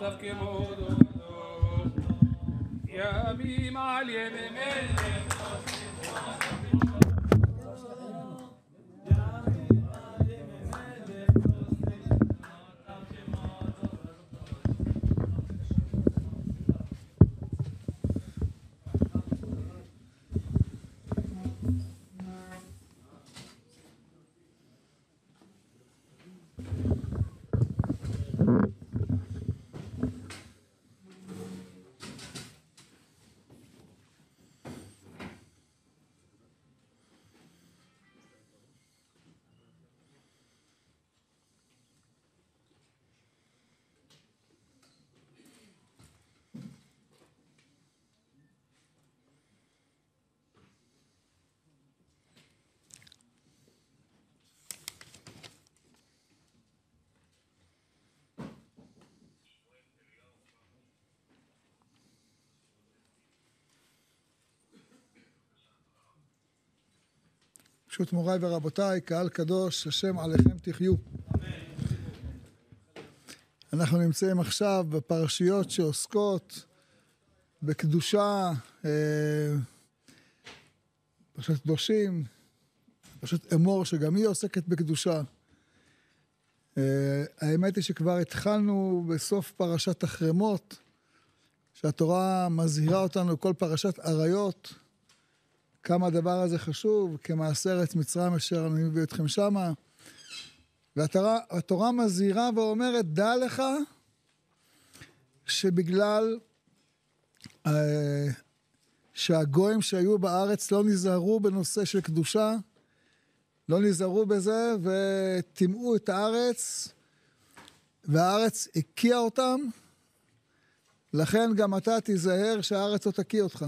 ימים על ימי מלך פשוט מוריי ורבותיי, קהל קדוש, השם עליכם תחיו. אנחנו נמצאים עכשיו בפרשיות שעוסקות בקדושה, פרשת קדושים, פרשת אמור שגם היא עוסקת בקדושה. האמת היא שכבר התחלנו בסוף פרשת החרמות, שהתורה מזהירה אותנו כל פרשת עריות, כמה הדבר הזה חשוב, כמעשה ארץ מצרים אשר אני מביא אתכם שמה. והתורה מזהירה ואומרת, דע לך שבגלל שהגויים שהיו בארץ לא נזהרו בנושא של קדושה, לא נזהרו בזה וטימאו את הארץ, והארץ הקיאה אותם, לכן גם אתה תיזהר שהארץ לא תקיא אותך.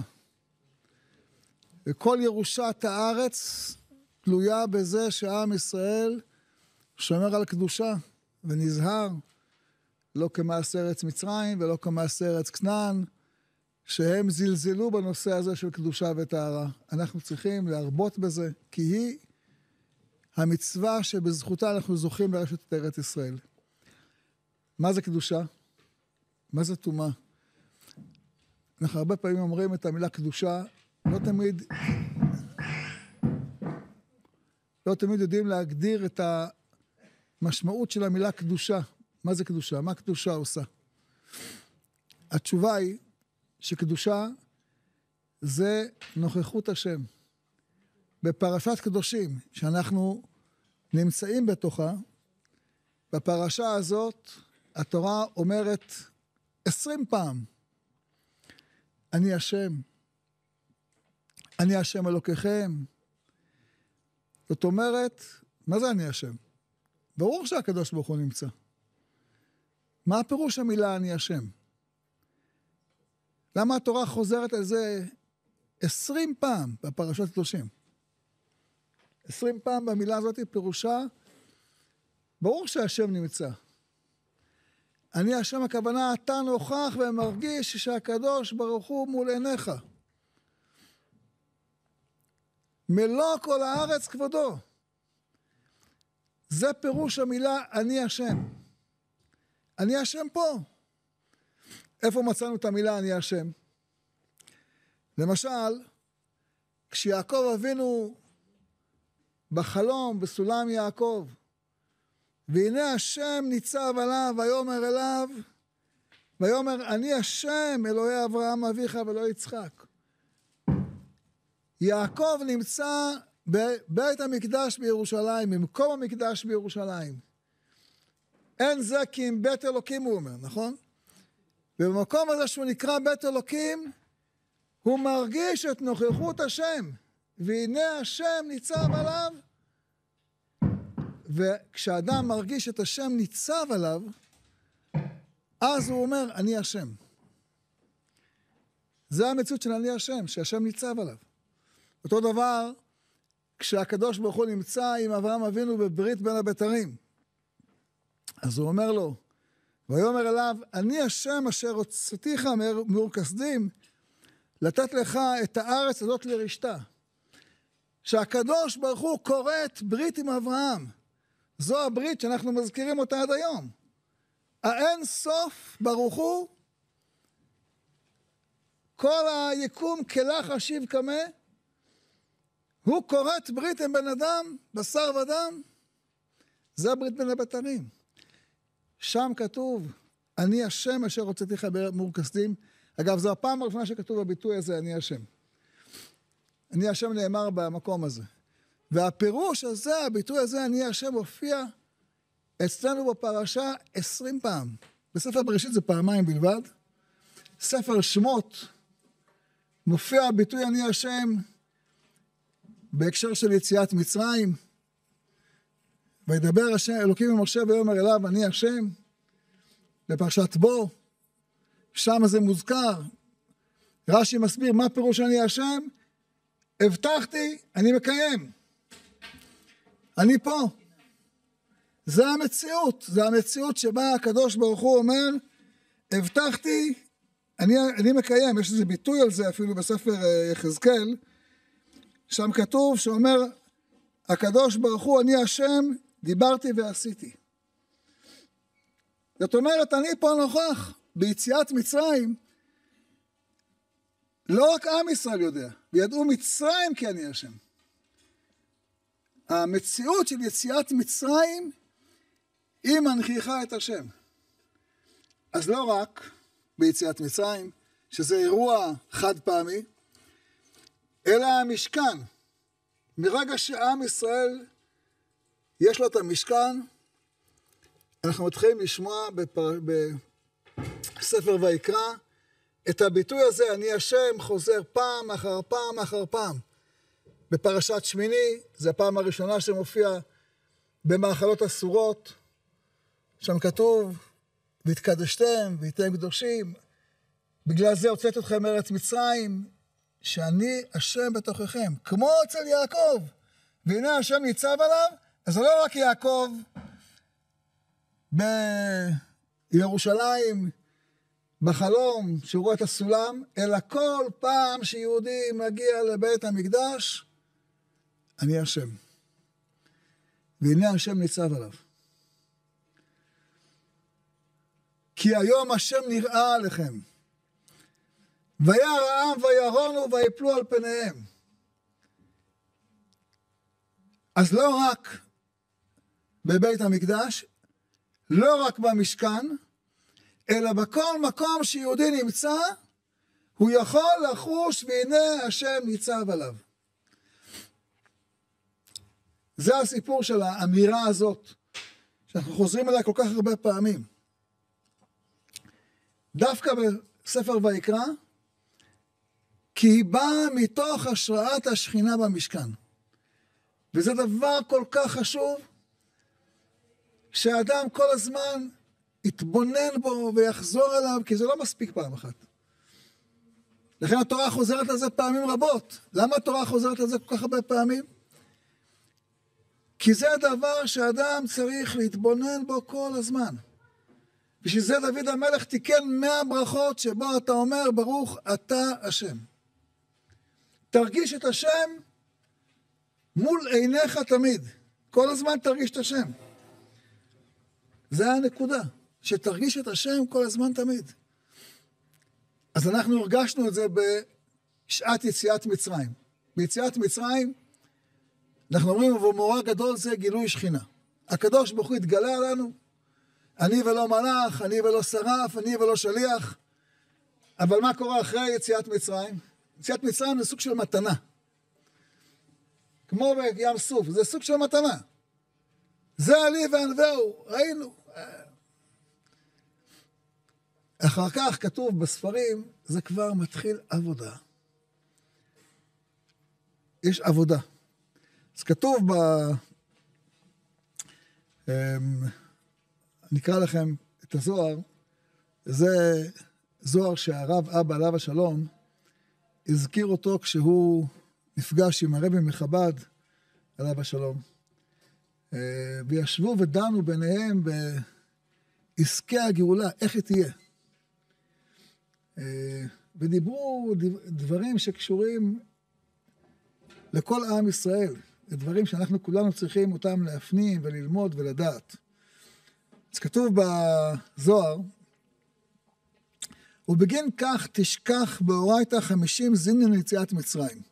וכל ירושת הארץ תלויה בזה שעם ישראל שומר על קדושה ונזהר, לא כמעשה ארץ מצרים ולא כמעשה ארץ כנען, שהם זלזלו בנושא הזה של קדושה וטהרה. אנחנו צריכים להרבות בזה, כי היא המצווה שבזכותה אנחנו זוכים לרשת את ארץ ישראל. מה זה קדושה? מה זה טומאה? אנחנו הרבה פעמים אומרים את המילה קדושה, לא תמיד יודעים להגדיר את המשמעות של המילה קדושה. מה זה קדושה? מה קדושה עושה? התשובה היא שקדושה זה נוכחות השם. בפרשת קדושים, שאנחנו נמצאים בתוכה, בפרשה הזאת התורה אומרת 20 פעם, אני השם. אני השם אלוקיכם. זאת אומרת, מה זה אני השם? ברור שהקדוש ברוך הוא נמצא. מה הפירוש המילה אני השם? למה התורה חוזרת על זה 20 פעם בפרשת קדושים? 20 פעם במילה הזאת פירושה, ברור שהשם נמצא. אני השם הכוונה, אתה נוכח ומרגיש שהקדוש ברוך הוא מול עיניך. מלוא כל הארץ כבודו. זה פירוש המילה אני השם. אני השם פה. איפה מצאנו את המילה אני השם? למשל, כשיעקב אבינו בחלום בסולם יעקב, והנה השם ניצב עליו ויאמר אליו, ויאמר אני השם אלוהי אברהם אביך ולא יצחק. יעקב נמצא בבית המקדש בירושלים, במקום המקדש בירושלים. אין זה כי אם בית אלוקים הוא אומר, נכון? ובמקום הזה שהוא נקרא בית אלוקים, הוא מרגיש את נוכחות השם, והנה השם ניצב עליו, וכשאדם מרגיש את השם ניצב עליו, אז הוא אומר אני השם. זה המציאות של אני השם, שהשם ניצב עליו. אותו דבר, כשהקדוש ברוך הוא נמצא עם אברהם אבינו בברית בין הבתרים, אז הוא אומר לו, ויאמר אליו, אני השם אשר הוצאתיך מאור כשדים, לתת לך את הארץ הזאת לרשתה. שהקדוש ברוך הוא כורת ברית עם אברהם. זו הברית שאנחנו מזכירים אותה עד היום. האין סוף ברוך הוא, כל היקום כלח אשיב קמה, הוא כורת ברית עם בן אדם, בשר ודם, זה הברית בין הבתרים. שם כתוב, אני השם אשר הוצאתיך באמור כשדים. אגב, זו הפעם הראשונה שכתוב בביטוי הזה, אני השם. אני השם נאמר במקום הזה. והפירוש הזה, הביטוי הזה, אני השם, הופיע אצלנו בפרשה 20 פעם. בספר בראשית זה פעמיים בלבד. ספר שמות מופיע הביטוי אני השם בהקשר של יציאת מצרים. וידבר השם אלוקים עם משה ויאמר אליו אני השם. בפרשת בו, שם זה מוזכר. רש"י מסביר מה פירוש אני השם. הבטחתי, אני מקיים. אני פה. זה המציאות. זה המציאות שבה הקדוש ברוך הוא אומר, הבטחתי, אני מקיים. יש איזה ביטוי על זה אפילו בספר יחזקאל, שם כתוב שאומר, הקדוש ברוך הוא, אני השם, דיברתי ועשיתי. זאת אומרת, אני פה נוכח, ביציאת מצרים, לא רק עם ישראל יודע, וידעו מצרים כי אני השם. המציאות של יציאת מצרים, היא מנכיחה את השם. אז לא רק ביציאת מצרים, שזה אירוע חד פעמי, אלא המשכן. מרגע שעם ישראל יש לו את המשכן, אנחנו מתחילים לשמוע בספר ויקרא, את הביטוי הזה, אני השם, חוזר פעם אחר פעם אחר פעם. בפרשת שמיני, זו הפעם הראשונה שמופיע במאכלות אסורות, שם כתוב, והתקדשתם, והייתם קדושים, בגלל זה הוצאתי אתכם מארץ מצרים, שאני השם בתוככם, כמו אצל יעקב, והנה השם ניצב עליו, אז זה לא רק יעקב בירושלים, בחלום שהוא רואה את הסולם, אלא כל פעם שיהודי מגיע לבית המקדש, אני השם. והנה השם ניצב עליו. כי היום השם נראה עליכם. וירא העם וירונו ויפלו על פניהם. אז לא רק בבית המקדש, לא רק במשכן, אלא בכל מקום שיהודי נמצא, הוא יכול לחוש והנה השם ניצב עליו. זה הסיפור של האמירה הזאת, שאנחנו חוזרים אליה כל כך הרבה פעמים. דווקא בספר ויקרא, כי היא באה מתוך השראת השכינה במשכן. וזה דבר כל כך חשוב, שהאדם כל הזמן יתבונן בו ויחזור אליו, כי זה לא מספיק פעם אחת. לכן התורה חוזרת לזה פעמים רבות. למה התורה חוזרת לזה כל כך הרבה פעמים? כי זה הדבר שאדם צריך להתבונן בו כל הזמן. בשביל זה דוד המלך תיקן 100 ברכות שבו אתה אומר ברוך אתה השם. תרגיש את השם מול עיניך תמיד. כל הזמן תרגיש את השם. זה הנקודה, שתרגיש את השם כל הזמן תמיד. אז אנחנו הרגשנו את זה בשעת יציאת מצרים. ביציאת מצרים, אנחנו אומרים, ומאורע גדול זה גילוי שכינה. הקדוש ברוך הוא התגלה לנו, אני ולא מלאך, אני ולא שרף, אני ולא שליח. אבל מה קורה אחרי יציאת מצרים? יציאת מצרים זה סוג של מתנה. כמו בים סוף, זה סוג של מתנה. זה עלי וענווהו, ראינו. אחר כך כתוב בספרים, זה כבר מתחיל עבודה. יש עבודה. אז כתוב נקרא לכם את הזוהר, זה זוהר שהרב אבא עליו השלום, הזכיר אותו כשהוא נפגש עם הרבי מחב"ד עליו השלום. וישבו ודנו ביניהם בעסקי הגאולה, איך היא תהיה. ודיברו דברים שקשורים לכל עם ישראל, דברים שאנחנו כולנו צריכים אותם להפנים וללמוד ולדעת. אז כתוב בזוהר, ובגין כך תשכח באורייתא 50 זימנים ליציאת מצרים.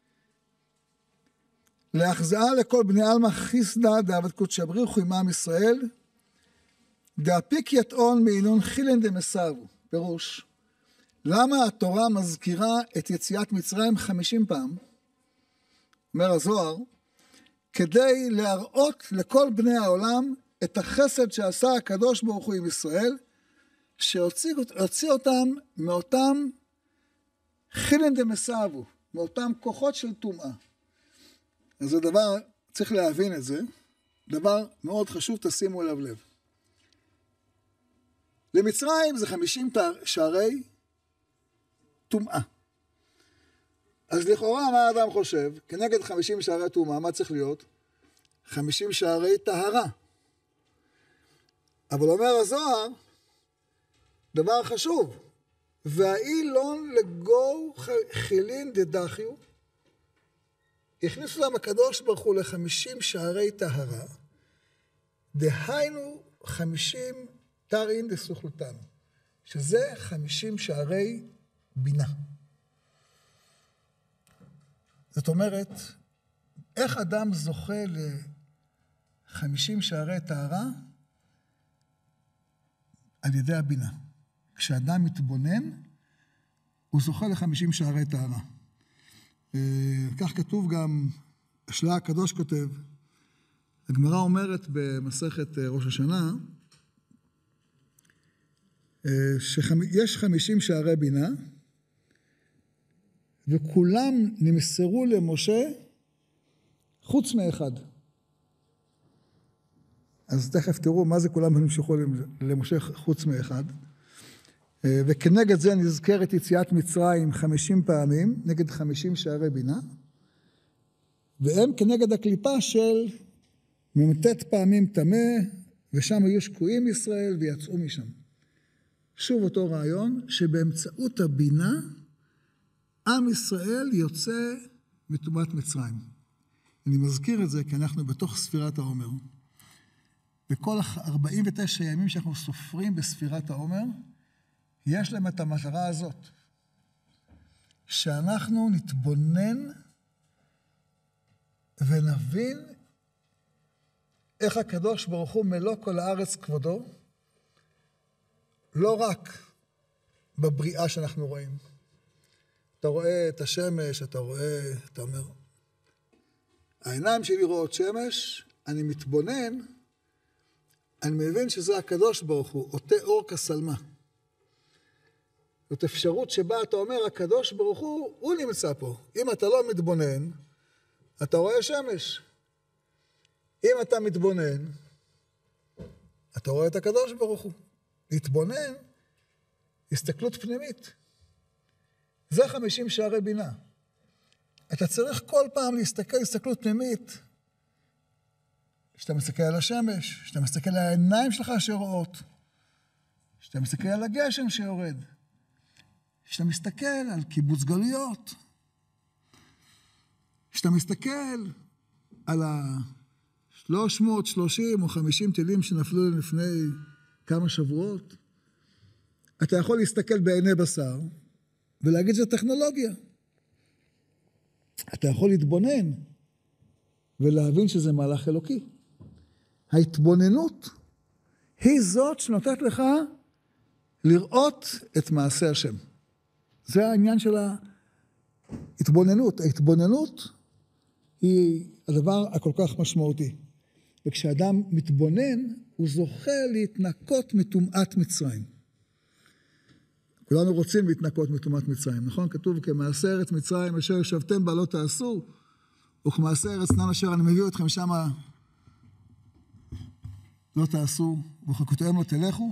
להחזאה לכל בני עלמא חיסדא דעבד קודשא בריחו עמם ישראל, דאפיק יטעון מעינון חילן דמסרו. פירוש, למה התורה מזכירה את יציאת מצרים 50 פעם? אומר הזוהר, כדי להראות לכל בני העולם את החסד שעשה הקדוש ברוך הוא עם ישראל, שהוציא אותם מאותם חילן דמסרו, מאותם כוחות של טומאה. אז זה דבר, צריך להבין את זה, דבר מאוד חשוב, תשימו אליו לב. למצרים זה 50 שערי טומאה. אז לכאורה מה האדם חושב? כנגד 50 שערי טומאה, מה צריך להיות? 50 שערי טהרה. אבל אומר הזוהר, דבר חשוב, והאילון לגו חילין דדחיו, הכניסו להם הקדוש ברוך הוא ל50 שערי טהרה, דהיינו 50 תרין דסוכלותנו, שזה 50 שערי בינה. זאת אומרת, איך אדם זוכה ל50 שערי טהרה? על ידי הבינה. כשאדם מתבונן, הוא זוכה ל50 שערי טהרה. כך כתוב גם, השלה הקדוש כותב, הגמרא אומרת במסכת ראש השנה, שיש 50 שערי בינה, וכולם נמסרו למשה חוץ מאחד. אז תכף תראו מה זה כולם נמשכו למשה חוץ מאחד. וכנגד זה נזכרת יציאת מצרים 50 פעמים, נגד 50 שערי בינה, והם כנגד הקליפה של ממתת פעמים טמא, ושם היו שקועים ישראל ויצאו משם. שוב אותו רעיון, שבאמצעות הבינה, עם ישראל יוצא מטומאת מצרים. אני מזכיר את זה כי אנחנו בתוך ספירת העומר. וכל 49 ימים שאנחנו סופרים בספירת העומר, יש להם את המטרה הזאת, שאנחנו נתבונן ונבין איך הקדוש ברוך הוא מלוא כל הארץ כבודו, לא רק בבריאה שאנחנו רואים. אתה רואה את השמש, אתה אומר, העיניים שלי רואות שמש, אני מתבונן, אני מבין שזה הקדוש ברוך הוא, עוטה אור כסלמה. זאת אפשרות שבה אתה אומר, הקדוש ברוך הוא נמצא פה. אם אתה לא מתבונן, אתה רואה שמש. אם אתה מתבונן, אתה רואה את הקדוש ברוך הוא. להתבונן, הסתכלות פנימית. זה 50 שערי בינה. אתה צריך כל פעם להסתכל הסתכלות פנימית, שאתה מסתכל על השמש, שאתה מסתכל על העיניים שלך שרואות, שאתה מסתכל על הגשם שיורד, שאתה מסתכל על קיבוץ גלויות, שאתה מסתכל על 330 או 50 טילים שנפלו לפני כמה שבועות, אתה יכול להסתכל בעיני בשר ולהגיד שזה טכנולוגיה. אתה יכול להתבונן ולהבין שזה מהלך אלוקי. ההתבוננות היא זאת שנותנת לך לראות את מעשה השם. זה העניין של ההתבוננות. ההתבוננות היא הדבר הכל כך משמעותי. וכשאדם מתבונן, הוא זוכה להתנקות מטומאת מצרים. כולנו רוצים להתנקות מטומאת מצרים, נכון? כתוב, כמעשה ארץ מצרים אשר ישבתם בה לא תעשו, וכמעשה ארץ כנען אשר אני מביא אתכם שמה לא תעשו, וחוקותיהם לא תלכו.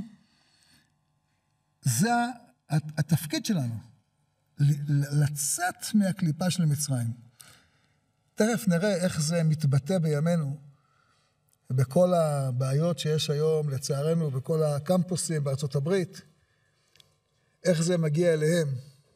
זה התפקיד שלנו, לצאת מהקליפה של מצרים. תכף נראה איך זה מתבטא בימינו, בכל הבעיות שיש היום, לצערנו, בכל הקמפוסים בארצות הברית, איך זה מגיע אליהם.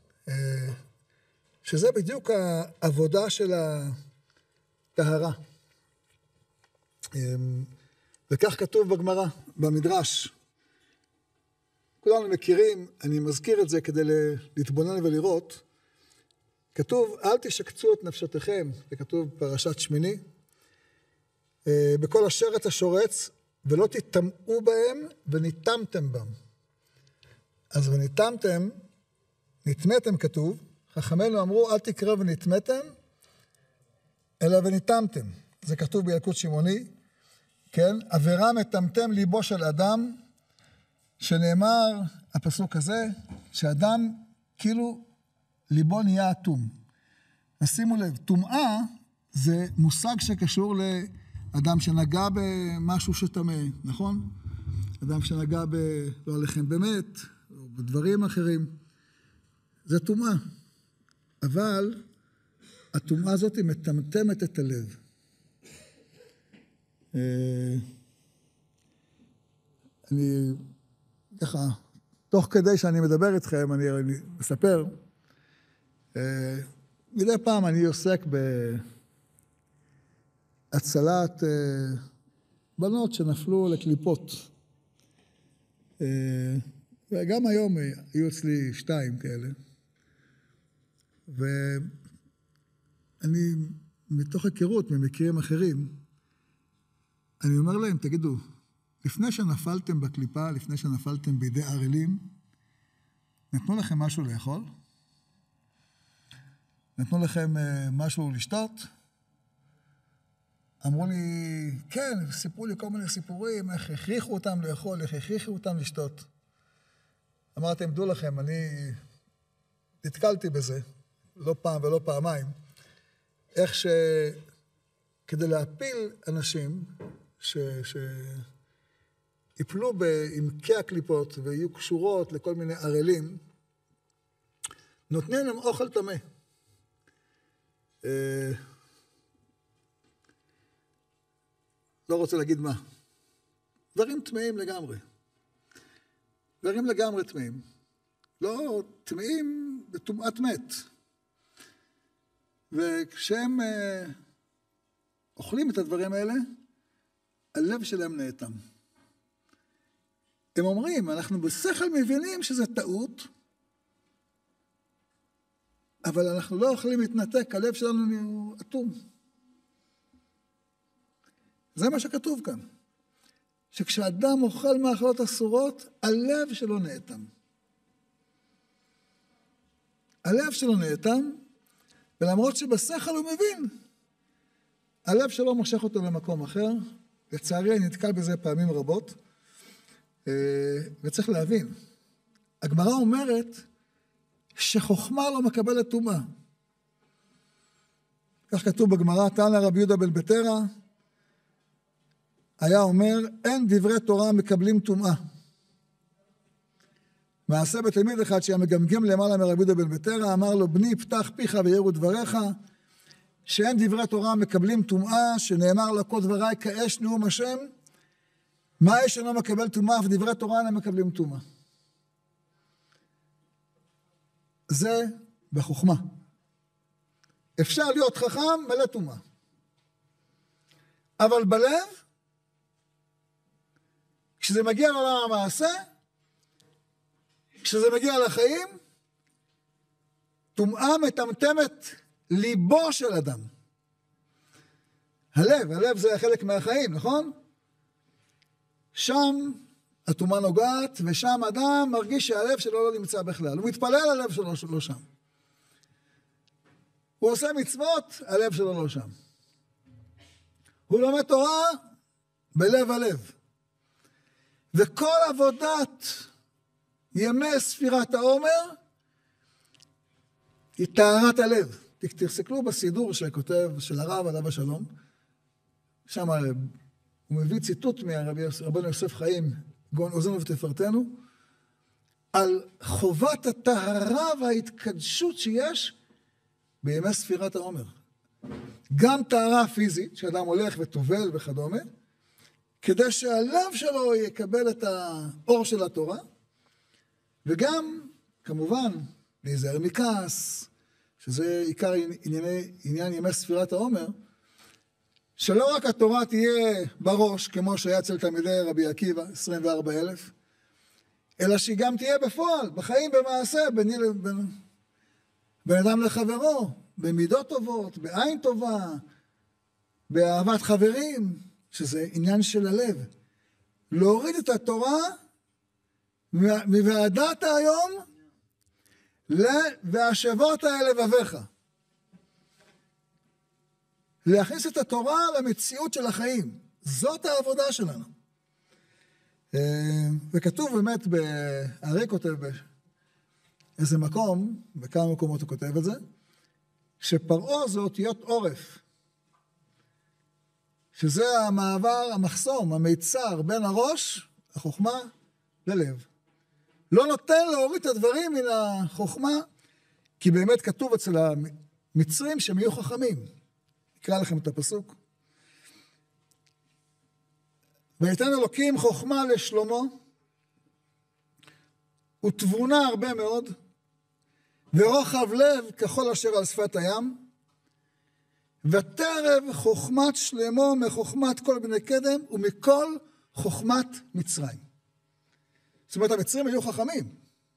שזה בדיוק העבודה של הטהרה. וכך כתוב בגמרא, במדרש. כולנו מכירים, אני מזכיר את זה כדי להתבונן ולראות. כתוב, אל תשקצו את נפשותיכם, זה כתוב בפרשת שמיני, בכל השרת השורץ, ולא תטמאו בהם וניטמתם בם. אז וניטמתם, נטמאתם כתוב, חכמינו אמרו, אל תקרא ונטמאתם, אלא וניטמתם. זה כתוב בילקוט שמעוני, כן? עבירה מטמטם ליבו של אדם, שנאמר הפסוק הזה, שאדם כאילו ליבו נהיה אטום. אז שימו לב, טומאה זה מושג שקשור לאדם שנגע במשהו שטמא, נכון? אדם שנגע לא עליכם באמת, או בדברים אחרים. זה טומאה. אבל הטומאה הזאת היא מטמטמת את הלב. אני ככה, תוך כדי שאני מדבר איתכם, אני מספר, מדי פעם אני עוסק בהצלת בנות שנפלו לקליפות. וגם היום היו אצלי 2 כאלה. ואני, מתוך היכרות ממקרים אחרים, אני אומר להם, תגידו, לפני שנפלתם בקליפה, לפני שנפלתם בידי ערלים, נתנו לכם משהו לאכול? נתנו לכם משהו לשתות? אמרו לי, כן, סיפרו לי כל מיני סיפורים, איך הכריחו אותם לאכול, איך הכריחו אותם לשתות. אמרתם, דעו לכם, אני נתקלתי בזה, לא פעם ולא פעמיים, איך שכדי להפיל אנשים שיפלו בעמקי הקליפות ויהיו קשורות לכל מיני ערלים, נותנים להם אוכל טמא. לא רוצה להגיד מה. דברים טמאים לגמרי. דברים לגמרי טמאים. לא טמאים בטומאת מת. וכשהם אוכלים את הדברים האלה, הלב שלהם נאטם. הם אומרים, אנחנו בשכל מבינים שזה טעות, אבל אנחנו לא יכולים להתנתק, הלב שלנו הוא אטום. זה מה שכתוב כאן. שכשאדם אוכל מאכלות אסורות, הלב שלו נאטם. הלב שלו נאטם, ולמרות שבשכל הוא מבין, הלב שלו מושך אותו למקום אחר. לצערי אני נתקל בזה פעמים רבות, וצריך להבין. הגמרא אומרת שחוכמה לא מקבלת טומאה. כך כתוב בגמרא, תנא רבי יהודה בן בתרא, היה אומר, אין דברי תורה מקבלים טומאה. מעשה בתלמיד אחד שהיה מגמגם למעלה מרבי יהודה בן בתרא, אמר לו, בני פתח פיך ויראו דבריך, שאין דברי תורה מקבלים טומאה, שנאמר לה כל דבריי כאש נאום השם, מה האש אינו מקבל טומאה, ודברי תורה אינם מקבלים טומאה. זה בחוכמה. אפשר להיות חכם מלא טומאה. אבל בלב, כשזה מגיע לעולם המעשה, כשזה מגיע לחיים, טומאה מטמטמת ליבו של אדם. הלב זה חלק מהחיים, נכון? שם הטומאה נוגעת, ושם אדם מרגיש שהלב שלו לא נמצא בכלל. הוא מתפלל, הלב שלו לא שם. הוא עושה מצוות, הלב שלו לא שם. הוא לומד תורה בלב הלב. וכל עבודת ימי ספירת העומר היא טהרת הלב. תסתכלו בסידור שכותב של הרב עליו השלום, שם הוא מביא ציטוט מהרבנו יוסף חיים, גאון עוזנו ותפארתנו, על חובת הטהרה וההתקדשות שיש בימי ספירת העומר. גם טהרה פיזית, שאדם הולך וטובל וכדומה, כדי שהלב שלו יקבל את האור של התורה, וגם, כמובן, להיזהר מכעס, שזה עיקר עניין ימי ספירת העומר, שלא רק התורה תהיה בראש, כמו שהיה אצל תלמידי רבי עקיבא, 24,000, אלא שהיא גם תהיה בפועל, בחיים, במעשה, בין אדם לחברו, במידות טובות, בעין טובה, באהבת חברים, שזה עניין של הלב. להוריד את התורה מוועדת היום והשבות אל לבביך. להכניס את התורה למציאות של החיים. זאת העבודה שלנו. וכתוב באמת, הרי כותב באיזה מקום, בכמה מקומות הוא כותב את זה, שפרעה זה אותיות עורף. שזה המעבר, המחסום, המיצר בין הראש, החוכמה, ללב. לא נותן להוריד את הדברים מן החוכמה, כי באמת כתוב אצל המצרים שהם יהיו חכמים. אקרא לכם את הפסוק. ויתן אלוקים חוכמה לשלמה, ותבונה הרבה מאוד, ורוחב לב ככל אשר על שפת הים, ותרב חוכמת שלמה מחוכמת כל בני קדם, ומכל חוכמת מצרים. זאת אומרת, המצרים היו חכמים.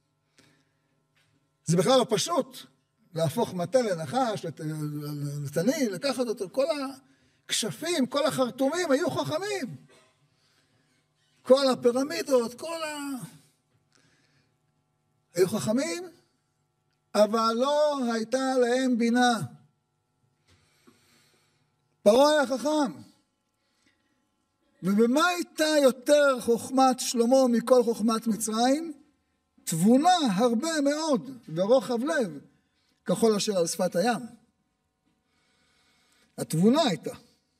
זה בכלל לא פשוט להפוך מטה לנחש, לתנין, לקחת אותו. כל הכשפים, כל החרטומים היו חכמים. כל הפירמידות, היו חכמים, אבל לא הייתה להם בינה. פרעה היה חכם. ובמה הייתה יותר חוכמת שלמה מכל חוכמת מצרים? תבונה הרבה מאוד ורוחב לב, ככל אשר על שפת הים. התבונה הייתה.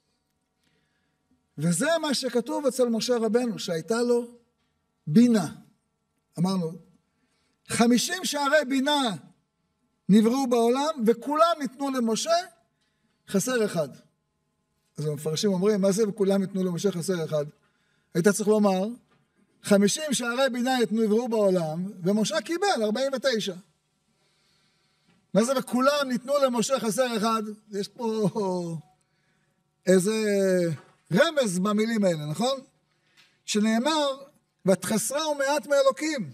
וזה מה שכתוב אצל משה רבנו, שהייתה לו בינה. אמרנו, 50 שערי בינה נבראו בעולם, וכולם ניתנו למשה, חסר אחד. אז המפרשים אומרים, מה זה וכולם ניתנו למשה חסר אחד? היית צריך לומר, 50 שערי בינה נבראו בעולם, ומשה קיבל 49. מה זה וכולם ניתנו למשה חסר אחד? יש פה איזה רמז במילים האלה, נכון? שנאמר, ותחסרהו מעט מאלוקים.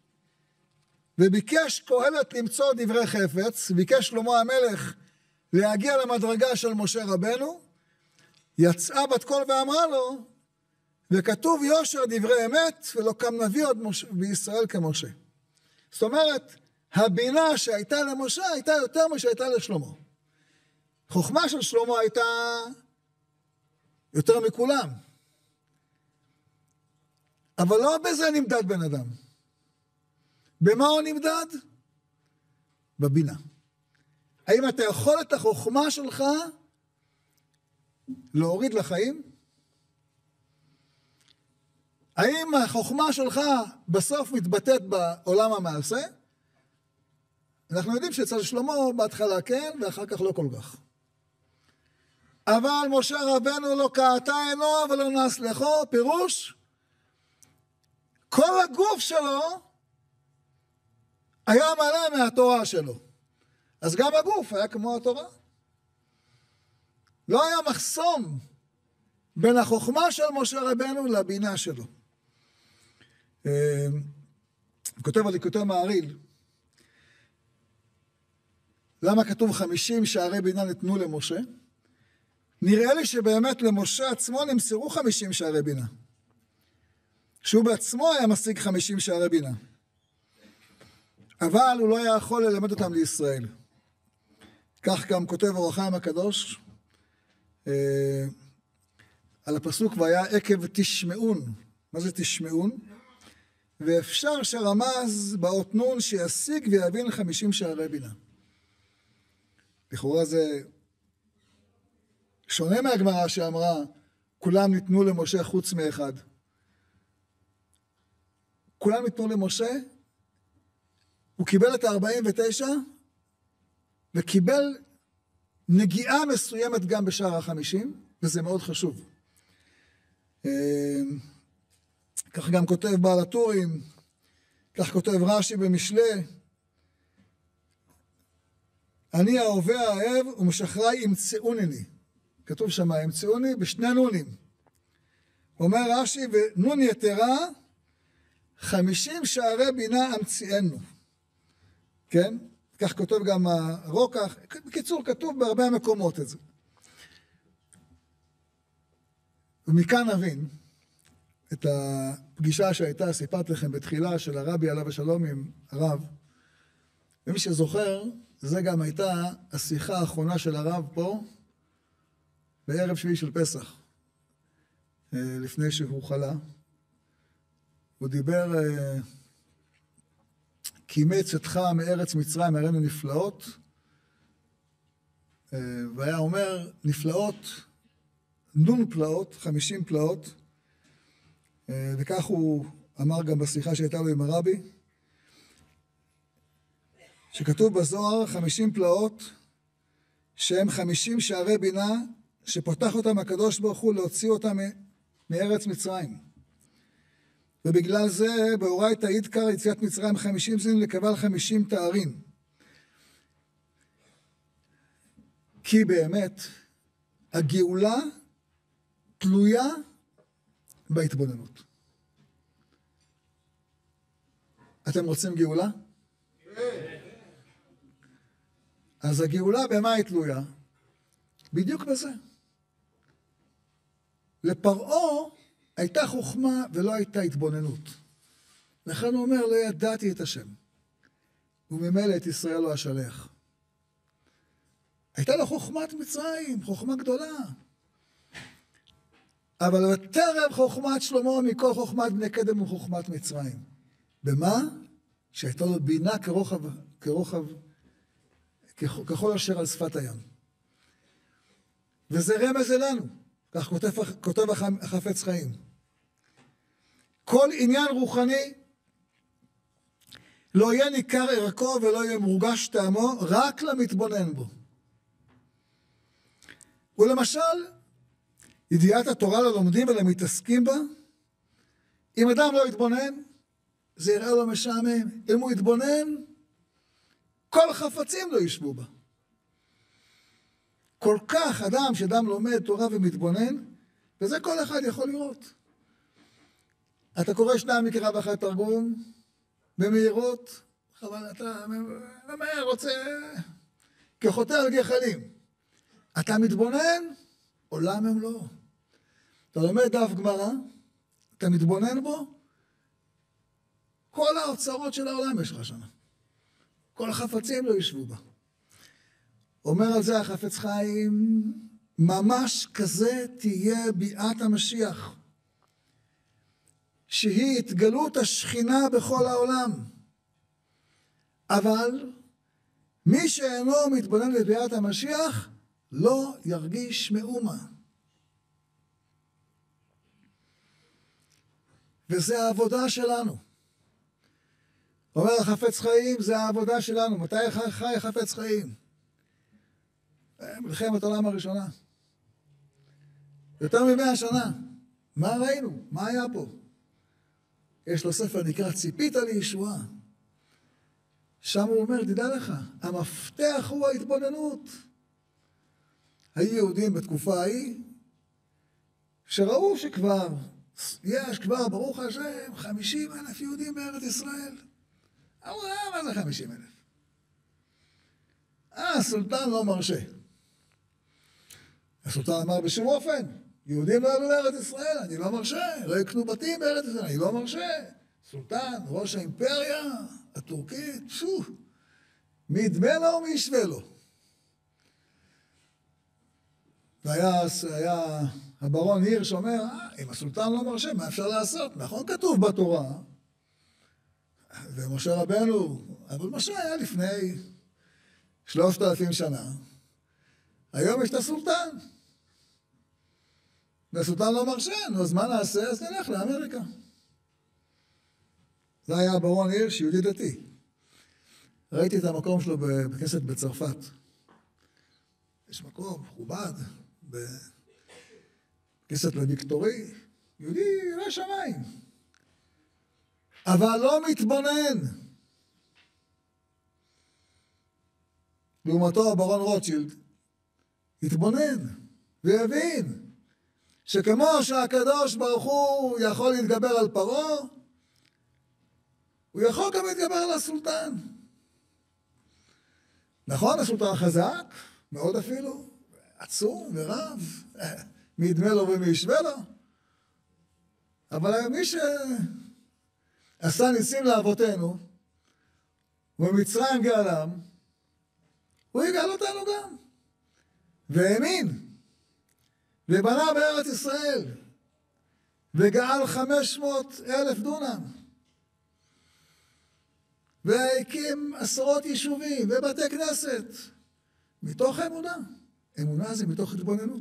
וביקש קהלת למצוא דברי חפץ, ביקש שלמה המלך להגיע למדרגה של משה רבנו, יצאה בת קול ואמרה לו, וכתוב יושר דברי אמת, ולא קם נביא עוד בישראל כמשה. זאת אומרת, הבינה שהייתה למשה הייתה יותר משהייתה לשלמה. חוכמה של שלמה הייתה יותר מכולם. אבל לא בזה נמדד בן אדם. במה הוא נמדד? בבינה. האם אתה יכול את החוכמה שלך להוריד לחיים? האם החוכמה שלך בסוף מתבטאת בעולם המעשה? אנחנו יודעים שאצל שלמה בהתחלה כן, ואחר כך לא כל כך. אבל משה רבנו לא קעתה עינו ולא נס לחו, פירוש, כל הגוף שלו היה מלא מהתורה שלו. אז גם הגוף היה כמו התורה. לא היה מחסום בין החוכמה של משה רבנו לבינה שלו. כותב הליקוטי מהר"ל, למה כתוב 50 שערי בינה ניתנו למשה? נראה לי שבאמת למשה עצמו נמסרו 50 שערי בינה. שהוא בעצמו היה משיג 50 שערי בינה. אבל הוא לא היה יכול ללמד אותם לישראל. כך גם כותב אור החיים הקדוש, על הפסוק, והיה עקב תשמעון. מה זה תשמעון? ואפשר שרמז באות נון שישיג ויבין 50 שערי בינה. לכאורה זה שונה מהגמרא שאמרה, כולם ניתנו למשה חוץ מאחד. כולם ניתנו למשה, הוא קיבל את ה-49, וקיבל נגיעה מסוימת גם בשאר ה-50, וזה מאוד חשוב. כך גם כותב בעל הטורים, כך כותב רש"י במשלי, אני האהובה האהב ומשחררי ימצאונני. כתוב שם, המציאוני בשני נונים. אומר רש"י, ונון יתרה, 50 שערי בינה המציאנו. כן? כך כותב גם הרוקח. בקיצור, כתוב בהרבה מקומות את זה. ומכאן נבין את הפגישה שהייתה, סיפרתי לכם בתחילה, של הרבי עליו השלום עם הרב. ומי שזוכר, זה גם הייתה השיחה האחרונה של הרב פה, בערב שביעי של פסח, לפני שהוא חלה. הוא דיבר, קימץ צאתך מארץ מצרים, הראינו נפלאות, והיה אומר, נפלאות, נון פלאות, 50 פלאות, וכך הוא אמר גם בשיחה שהייתה לו עם הרבי, שכתוב בזוהר 50 פלאות, שהם 50 שערי בינה, שפותח אותם הקדוש ברוך הוא להוציא אותם מארץ מצרים. ובגלל זה באורייתא ידקר יציאת מצרים 50 זין לקבל 50 תארים. כי באמת הגאולה תלויה בהתבוננות. אתם רוצים גאולה? אז הגאולה במה היא תלויה? בדיוק בזה. לפרעה הייתה חוכמה ולא הייתה התבוננות. לכן הוא אומר, לא ידעתי את השם. וממילא את ישראל לא אשלח. הייתה לו חוכמת מצרים, חוכמה גדולה. אבל יותר חוכמת שלמה מכל חוכמת בני קדם וחוכמת מצרים. במה? שהייתה לו בינה ככל אשר על שפת הים. וזה רמז אלינו. כך כותב החפץ חיים. כל עניין רוחני לא יהיה ניכר ערכו ולא יהיה מורגש טעמו, רק למתבונן בו. ולמשל, ידיעת התורה ללומדים ולמתעסקים בה, אם אדם לא יתבונן, זה יראה לו משעמם. אם הוא יתבונן, כל חפצים לא ישבו בה. כל כך אדם שאדם לומד תורה ומתבונן, וזה כל אחד יכול לראות. אתה קורא שני המקרא ואחרי תרגום, במהירות, אבל אתה ממהר, רוצה, כחוטא על גחלים. אתה מתבונן, עולם הם לא. אתה לומד דף גמרא, אתה מתבונן בו, כל האוצרות של העולם יש לך שנה. כל החפצים לא ישבו בה. אומר על זה החפץ חיים, ממש כזה תהיה ביאת המשיח, שהיא התגלות השכינה בכל העולם. אבל מי שאינו מתבונן לביאת המשיח, לא ירגיש מאומה. וזה העבודה שלנו. אומר החפץ חיים, זה העבודה שלנו. מתי חי חפץ חיים? מלחמת העולם הראשונה. יותר מ100 שנה. מה ראינו? מה היה פה? יש לו ספר נקרא ציפית לישועה. שם הוא אומר, תדע לך, המפתח הוא ההתבוננות. היו יהודים בתקופה ההיא, שראו שכבר, יש כבר, ברוך השם, 50,000 יהודים בארץ ישראל. אמרו, מה זה 50,000? הסולטן לא מרשה. הסולטן אמר בשום אופן, יהודים לא יעלו לארץ ישראל, אני לא מרשה, לא יקנו בתים בארץ ישראל, אני לא מרשה. סולטן, ראש האימפריה הטורקית, מי ידמה לו ומי ישווה לו. והיה הברון הירש אומר, אם הסולטן לא מרשה, מה אפשר לעשות? נכון כתוב בתורה, ומשה רבנו, אבל משה היה לפני 3,000 שנה, היום יש את הסולטן. והסולטן לא מרשה, אז מה נעשה? אז נלך לאמריקה. זה היה הברון הירש, יהודי דתי. ראיתי את המקום שלו בכנסת בצרפת. יש מקום מכובד, בכנסת לוויקטורי, יהודי ירא שמיים. אבל לא מתבונן. לעומתו הברון רוטשילד התבונן. ויבין שכמו שהקדוש ברוך הוא יכול להתגבר על פרעה, הוא יכול גם להתגבר על הסולטן. נכון, הסולטן חזק, מאוד אפילו, עצום ורב, מי ידמה לו ומי ישווה לו. אבל מי שעשה ניסים לאבותינו, ומצרים גאלם, הוא יגאל אותנו גם. והאמין, ובנה בארץ ישראל, וגאל 500,000 דונם, והקים עשרות יישובים ובתי כנסת, מתוך אמונה. אמונה זה מתוך התבוננות.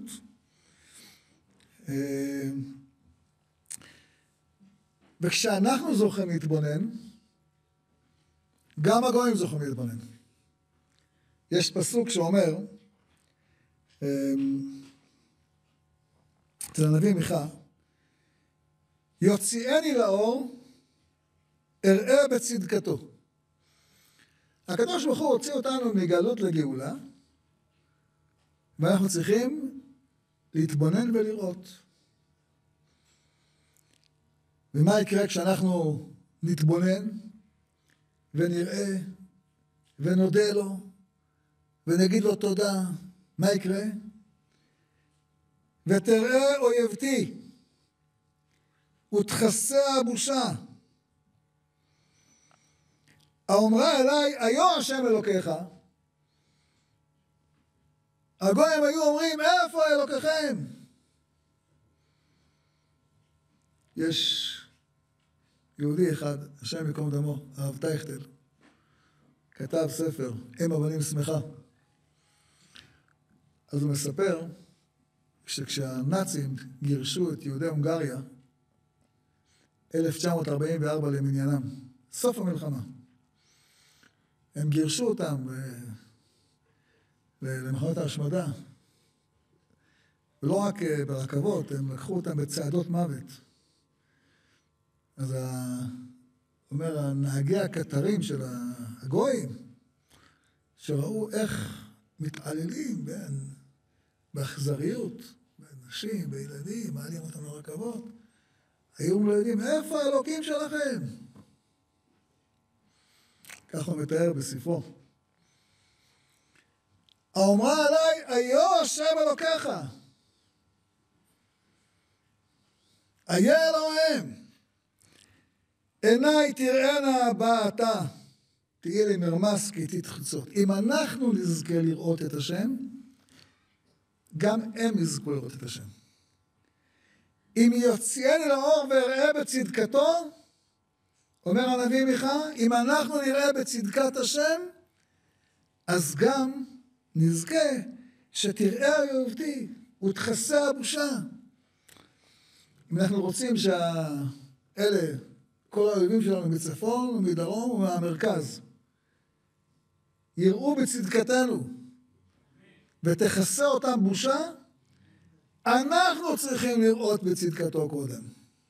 וכשאנחנו זוכים להתבונן, גם הגויים זוכים להתבונן. יש פסוק שאומר, אצל הנביא מיכה, יוציאני לאור, אראה בצדקתו. הקדוש ברוך הוא הוציא אותנו מגלות לגאולה, ואנחנו צריכים להתבונן ולראות. ומה יקרה כשאנחנו נתבונן ונראה ונודה לו ונגיד לו תודה? מה יקרה? ותראה אויבתי ותכסה הבושה. האומרה אליי, היו השם אלוקיך. הגויים היו אומרים, איפה אלוקיכם? יש יהודי אחד, השם יקום דמו, הרב טייכטל, כתב ספר, אם הבנים שמחה. אז הוא מספר שכשהנאצים גירשו את יהודי הונגריה, 1944 למניינם, סוף המלחמה, הם גירשו אותם למחנות ההשמדה, ולא רק ברכבות, הם לקחו אותם בצעדות מוות. אז אומר, הנהגי הקטרים של הגויים, שראו איך מתעללים באכזריות, בנשים, בילדים, מעלים אותם לרכבות, היו לא יודעים, איפה האלוקים שלכם? כך הוא מתאר בספרו. האומרה עליי, היו השם אלוקיך. היה אלוהים. עיניי תראינה בה אתה. תהיה לי מרמס כי תתחצות. אם אנחנו נזכה לראות את השם, גם הם יזכו לראות את השם. אם יוציאני לאור ואראה בצדקתו, אומר הנביא מיכה, אם אנחנו נראה בצדקת השם, אז גם נזכה שתראה אויבתי ותכסה הבושה. אם אנחנו רוצים שאלה, כל האויבים שלנו מצפון ומדרום ומהמרכז, יראו בצדקתנו ותכסה אותם בושה, אנחנו צריכים לראות בצדקתו קודם.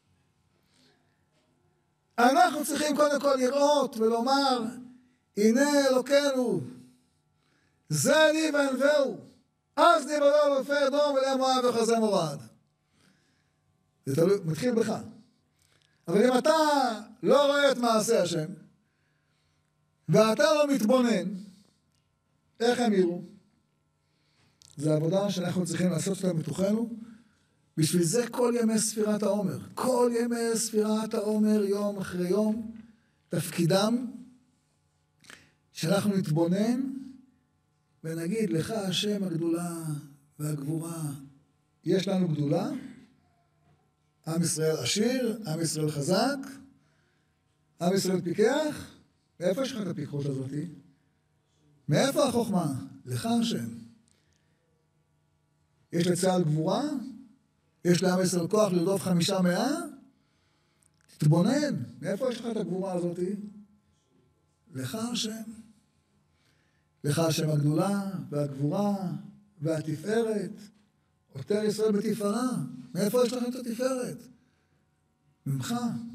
אנחנו צריכים קודם כל לראות ולומר, הנה אלוקינו, זה לי וענווהו, אז נבלו לפי אדום ולמואב וחזה מורד. זה תלוי, מתחיל בך. אבל אם אתה לא רואה את מעשה השם, ואתה לא מתבונן, איך הם יראו? זו עבודה שאנחנו צריכים לעשות אותה מתוכנו. בשביל זה כל ימי ספירת העומר, כל ימי ספירת העומר, יום אחרי יום, תפקידם שאנחנו נתבונן ונגיד, לך השם הגדולה והגבורה. יש לנו גדולה, עם ישראל עשיר, עם ישראל חזק, עם ישראל פיקח. מאיפה יש לך את הפיקחות הזאת? מאיפה החוכמה? לך השם. יש לצה"ל גבורה? יש לעם ישראל כוח לרדוף 500? תתבונן. מאיפה יש לך את הגבורה הזאת? לך השם. לך השם הגדולה והגבורה והתפארת. עוטר ישראל בתפארה. מאיפה יש לכם את התפארת? ממך.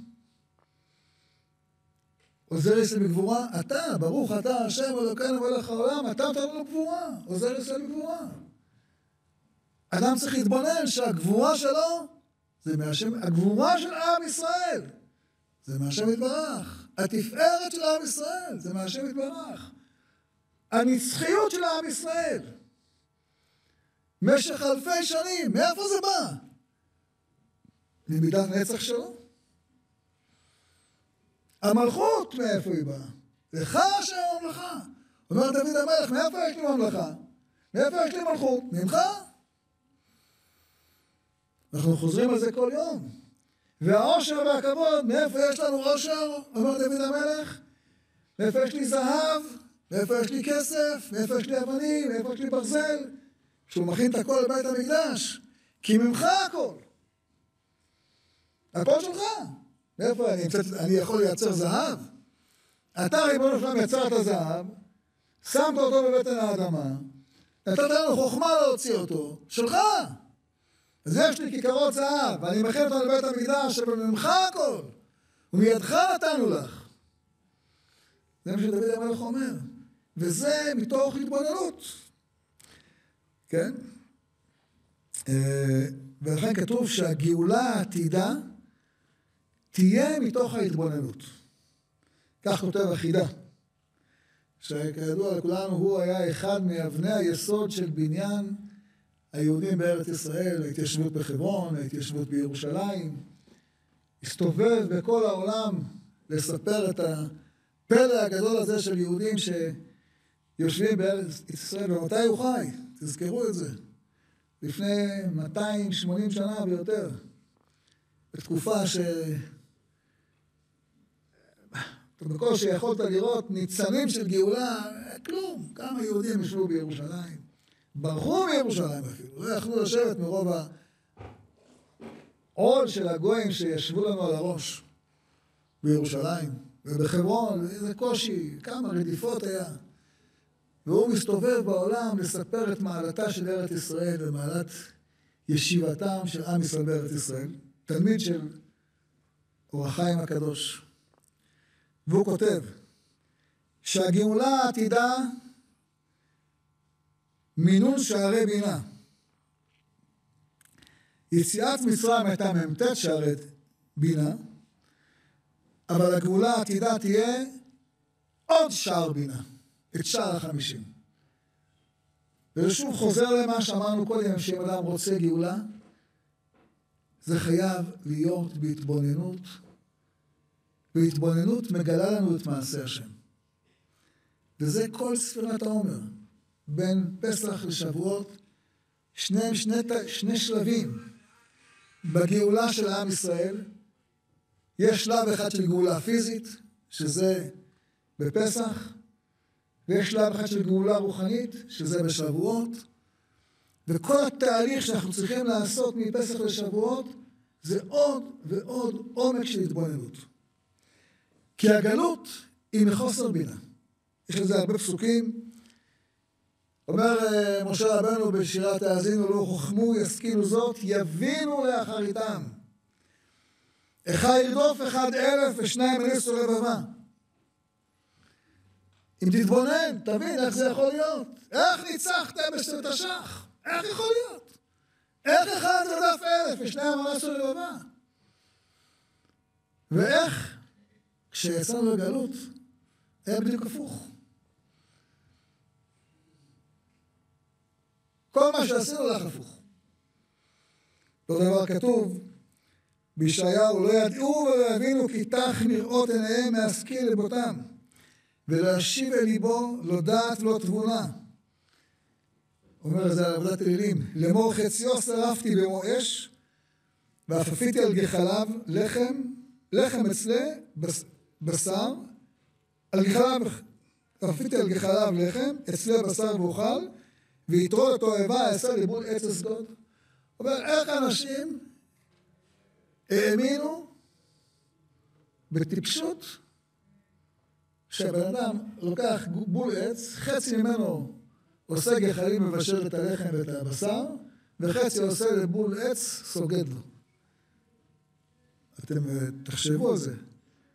עוזר ישראל בגבורה? אתה, ברוך אתה השם אלוקינו מלך העולם, אתה נותן לנו גבורה. עוזר ישראל בגבורה. אדם צריך להתבונן שהגבורה שלו זה מהשם, הגבורה של עם ישראל זה מהשם יתברך. התפארת של עם ישראל זה מהשם יתברך. הנצחיות של עם ישראל משך אלפי שנים, מאיפה זה בא? ממידת נצח שלו. המלכות מאיפה היא באה? לך השם הממלכה. אומר דוד המלך, מאיפה יש לי ממלכה? מאיפה יש לי מלכות? ממך? אנחנו חוזרים על זה כל יום. והעושר והכבוד, מאיפה יש לנו עושר? אומר דוד המלך, מאיפה יש לי זהב? מאיפה יש לי כסף? מאיפה יש לי אבנים? מאיפה יש לי ברזל? שהוא מכין את הכל לבית המקדש. כי ממך הכל. הכל שלך. מאיפה אני יכול לייצר זהב? אתה ריבונו שלם יצר את הזהב, שמת אותו בבטן האדמה, נתת לנו חוכמה להוציא אותו, שלך. אז יש לי כיכרות זהב, ואני מכין אותו לבית המקדש, שממך הכל, ומידך נתנו לך. זה מה שדוד המלך אומר. וזה מתוך התבוננות. כן? ולכן כתוב שהגאולה העתידה תהיה מתוך ההתבוננות. כך כותב החידה, שכידוע לכולנו הוא היה אחד מאבני היסוד של בניין היהודים בארץ ישראל, ההתיישבות בחברון, ההתיישבות בירושלים. הסתובב בכל העולם לספר את הפלא הגדול הזה של יהודים שיושבים בארץ ישראל. ומתי הוא חי? תזכרו את זה. לפני 280 שנה ויותר. בתקופה בכל שיכולת לראות ניצנים של גאולה, כלום. כמה יהודים ישבו בירושלים. ברחו מירושלים אפילו. לא יכלו לשבת מרוב העול של הגויים שישבו לנו על הראש בירושלים. ובחברון, איזה קושי, כמה רדיפות היה. והוא מסתובב בעולם לספר את מעלתה של ארץ ישראל ומעלת ישיבתם של עם ישראל בארץ ישראל. תלמיד של אור החיים הקדוש. והוא כותב שהגאולה העתידה מינון שערי בינה. יציאת מצרים הייתה מ"ט שערי בינה, אבל הגאולה העתידה תהיה עוד שער בינה, את שער 50. ושוב חוזר למה שאמרנו קודם, שאם אדם רוצה גאולה, זה חייב להיות בהתבוננות, והתבוננות מגלה לנו את מעשה השם. וזה כל ספירת העומר. בין פסח לשבועות, שני שלבים בגאולה של עם ישראל. יש שלב אחד של גאולה פיזית, שזה בפסח, ויש שלב אחד של גאולה רוחנית, שזה בשבועות. וכל התהליך שאנחנו צריכים לעשות מפסח לשבועות, זה עוד ועוד עומק של התבוננות. כי הגלות היא מחוסר בינה. יש לזה הרבה פסוקים. אומר משה רבנו בשירת האזינו לו חכמו ישכילו זאת יבינו לאחריתם. אחד ירדוף 1,000 ושניים יניסו לבבה. אם תתבונן, תבין איך זה יכול להיות. איך ניצחת בשביל תש"ח? איך יכול להיות? איך אחד ירדף 1,000 ושניים יניסו לבבה? ואיך כשיצאנו לגלות היה בדיוק הפוך. כל מה שעשינו לך הפוך. אותו דבר כתוב בישעיהו, לא ידעו ולא יבינו כי תח נראות עיניהם מהשכיל לבותם, ולהשיב אל ליבו לא דעת ולא תבונה. אומר את זה על עבודת אלילים, לאמור חציו שרפתי במו אש, ואפפיתי על גחליו לחם אצלה בשר, על גחליו, אפפיתי על גחליו לחם, אצלה בשר ואוכל, ויתרו את אוהבה אעשה ליבול עץ אסגוד. אומר, איך אנשים האמינו בטיפשות שהבן אדם לוקח בול עץ, חצי ממנו עושה גחלים מבשל את הלחם ואת הבשר, וחצי עושה לבול עץ סוגד לו. אתם תחשבו על זה.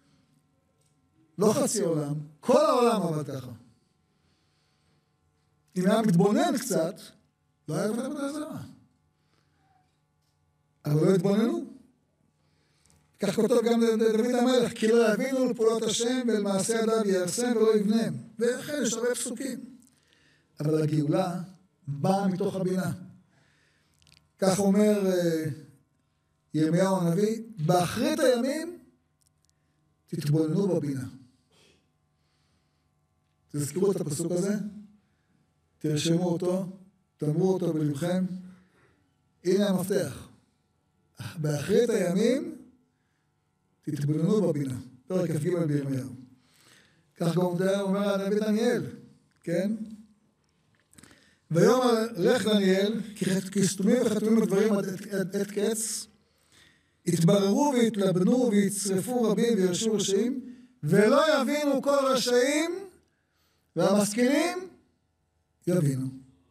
לא חצי עולם, כל העולם עבד ככה. אם היה מתבונן קצת, לא היה לבד את זה. אבל לא התבוננו. כך כותב גם דוד המלך, כי לא יבינו לפעולות השם ולמעשה ידיו יעשם ולא יבנם. ולכן יש הרבה פסוקים. אבל הגאולה באה מתוך הבינה. כך אומר ירמיהו הנביא, באחרית הימים תתבוננו בבינה. תזכרו את הפסוק הזה, תרשמו אותו, תאמרו אותו בלבכם. הנה המפתח. באחרית הימים תתבוננו בבינה. פרק כ"ג בירמיהו. כך גם אומר הנביא דניאל, כן? ויאמר לך דניאל, כי סתומים וחתומים הדברים עד קץ, יתבררו ויתלבנו ויצרפו רבים וירשו רשעים, ולא יבינו כל רשעים, והמשכילים יבינו.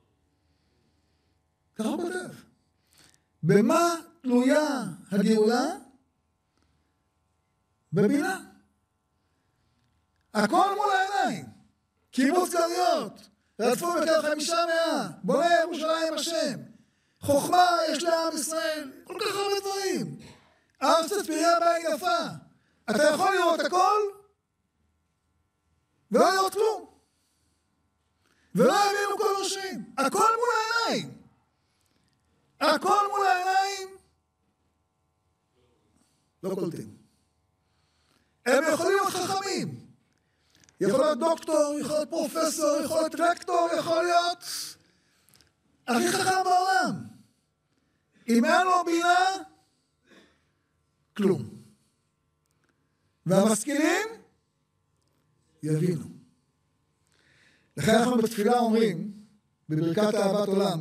ככה הוא כותב. במה תלויה הגאולה? בבינה. הכל מול העיניים. קיבוץ גלויות. רדפו בקר 500, בונה ירושלים השם. חוכמה יש לעם ישראל. כל כך הרבה דברים. ארץ תצפייה בעין יפה. אתה יכול לראות הכל, ולא לראות כלום. ולא יבינו כל רשעים. הכל מול העיניים. הכל מול העיניים. לא קולטים. הם יכולים להיות חכמים. יכול להיות דוקטור, יכול להיות פרופסור, יכול להיות רקטור, יכול להיות הכי חכם בעולם. אם אין לו בינה, כלום. והמשכילים יבינו. לכן אנחנו בתפילה אומרים, בברכת אהבת עולם,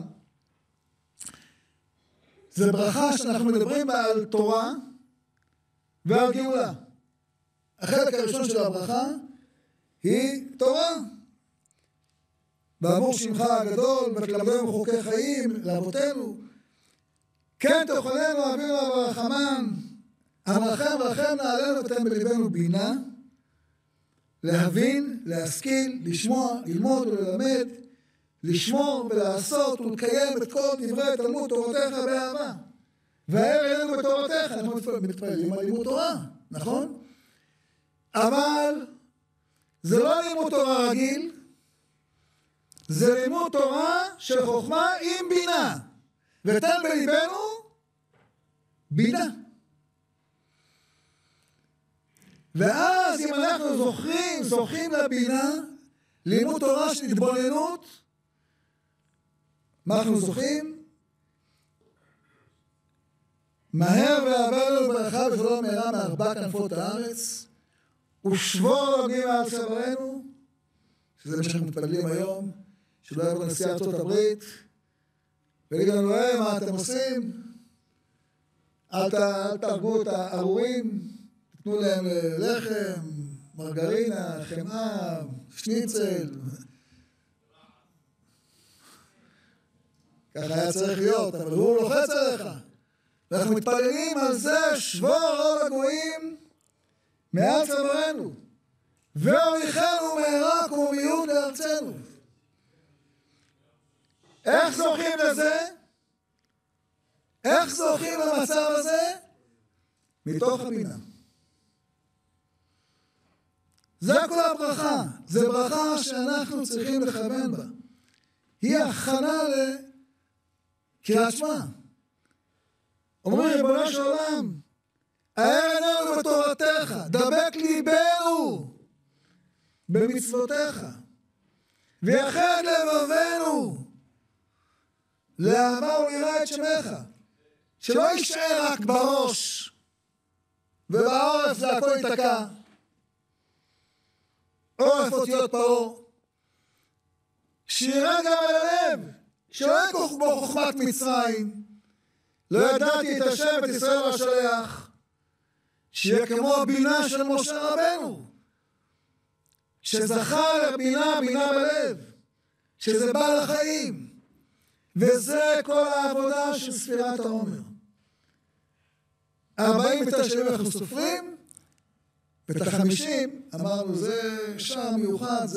זה ברכה שאנחנו מדברים בה על תורה ועל גאולה. החלק הראשון של הברכה היא תורה. בעבור שמך הגדול, ותלמדנו חוקי חיים, לאבותינו. כן תאכלנו אבינו ברחמן, המרחם רחם נעלינו ותן בליבנו בינה, להבין, להשכיל, לשמוע, ללמוד וללמד, לשמור ולעשות ולקיים את כל דברי תלמוד תורתך באהבה. והער אלינו בתורתך, אנחנו מתפללים על לימוד תורה, נכון? אבל זה לא לימוד תורה רגיל, זה לימוד תורה של חוכמה עם בינה. ותן בליבנו בינה. ואז אם אנחנו זוכים לבינה, לימוד תורה של התבוננות, מה אנחנו זוכים? מהר והבאנו ברכה ושלום מהרה מארבע כנפות הארץ, ושבור נוגעים על צווארנו, שזה מה שאנחנו מתפללים היום, שלא יבוא נשיא ארצות הברית, ויגיד לנו, מה אתם עושים? אל תהרגו את הארורים, תתנו להם לחם, מרגרינה, חמאה, שניצל. ככה היה צריך להיות, אבל הוא לוחץ עליך. ואנחנו מתפללים על זה, שבור עול הגויים מעל צווארנו, והוליכנו מהרה קוממיות לארצנו. איך זוכים לזה? איך זוכים למצב הזה? מתוך הבינה. זה כל הברכה. זה ברכה שאנחנו צריכים לכוון בה. היא הכנה לקריאת שמע. אומרים, ריבונו של עולם, האר עינינו בתורתך, דבק ליבנו במצוותיך, ויחד לבבנו לאהבה וליראה את שמך, שלא יישאר רק בראש, ובעורף זה הכל ייתקע. עורף אותיות פרעה, שירה גם על הלב, שלא יקוך בו חוכמת מצרים, לא ידעתי את השם את ישראל השלח, שיהיה כמו הבינה של משה רבנו, שזכה לבינה, בינה בלב, שזה בא לחיים, וזה כל העבודה של ספירת העומר. 49 ימים אנחנו סופרים, ואת ה-50 אמרנו, זה שער מיוחד,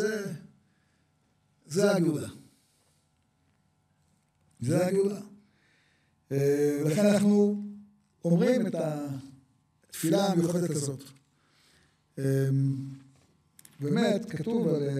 זה הגאולה. זה הגאולה. ולכן אנחנו אומרים את התפילה המיוחדת הזאת. באמת, כתוב על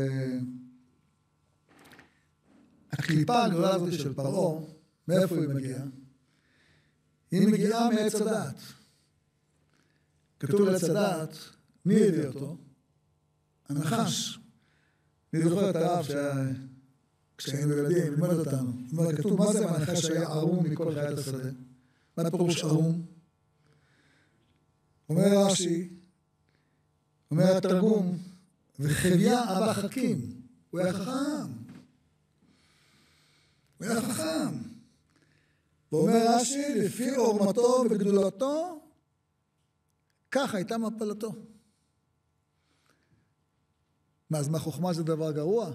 הקליפה הגדולה הזאת של פרעה, מאיפה היא מגיעה? היא מגיעה מעץ הדעת. כתוב על עץ הדעת, מי הביא אותו? הנחש. אני זוכר את הרב כשהיינו ילדים, לימד אותנו. כתוב, מה זה הנחש שהיה ערום מכל חיית השדה? מה פירוש ערום? אומר רש"י, אומר התרגום, וחביה אבא חכים. הוא היה חכם. הוא היה חכם. ואומר רש"י, לפי עורמתו וגדולתו, כך הייתה מפלתו. מה, אז מה, חוכמה זה דבר גרוע?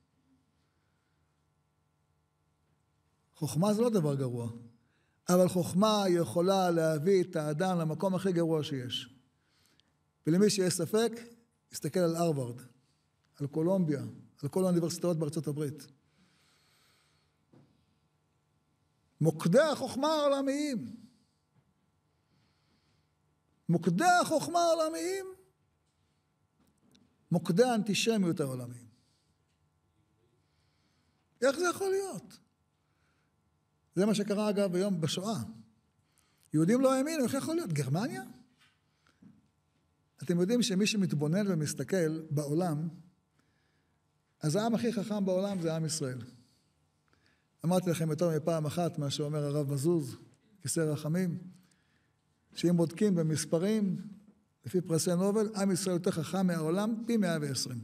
חוכמה זה לא דבר גרוע. אבל חוכמה יכולה להביא את האדם למקום הכי גרוע שיש. ולמי שיש ספק, יסתכל על הרווארד, על קולומביה, על כל האוניברסיטאות בארצות הברית. מוקדי החוכמה העולמיים. מוקדי החוכמה העולמיים. מוקדי האנטישמיות העולמיים. איך זה יכול להיות? זה מה שקרה אגב היום בשואה. יהודים לא האמינו, איך יכול להיות? גרמניה? אתם יודעים שמי שמתבונן ומסתכל בעולם, אז העם הכי חכם בעולם זה עם ישראל. אמרתי לכם יותר מפעם אחת מה שאומר הרב מזוז, כיסא רחמים, שאם בודקים במספרים, לפי פרסי נובל, עם ישראל יותר חכם מהעולם פי 120.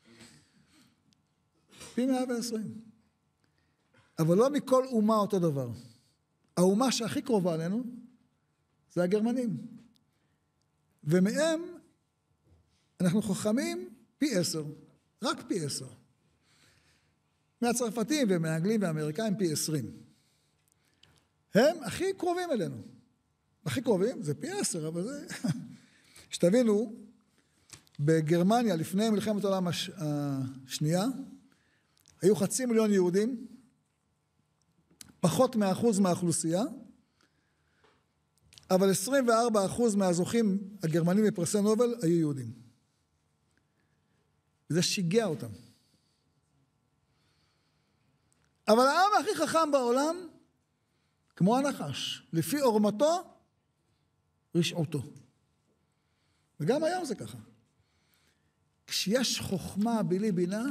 פי 120. אבל לא מכל אומה אותו דבר. האומה שהכי קרובה עלינו זה הגרמנים. ומהם אנחנו חכמים פי 10. רק פי 10. מהצרפתים ומהאנגלים והאמריקאים פי 20. הם הכי קרובים אלינו. הכי קרובים זה פי 10, אבל זה... שתבינו, בגרמניה לפני מלחמת העולם השנייה, היו 500,000 יהודים, פחות מ1% מהאוכלוסייה, אבל 24% מהזוכים הגרמנים בפרסי נובל היו יהודים. וזה שיגע אותם. אבל העם הכי חכם בעולם, כמו הנחש, לפי עורמתו, רשעותו. וגם היום זה ככה. כשיש חוכמה בלי בינה,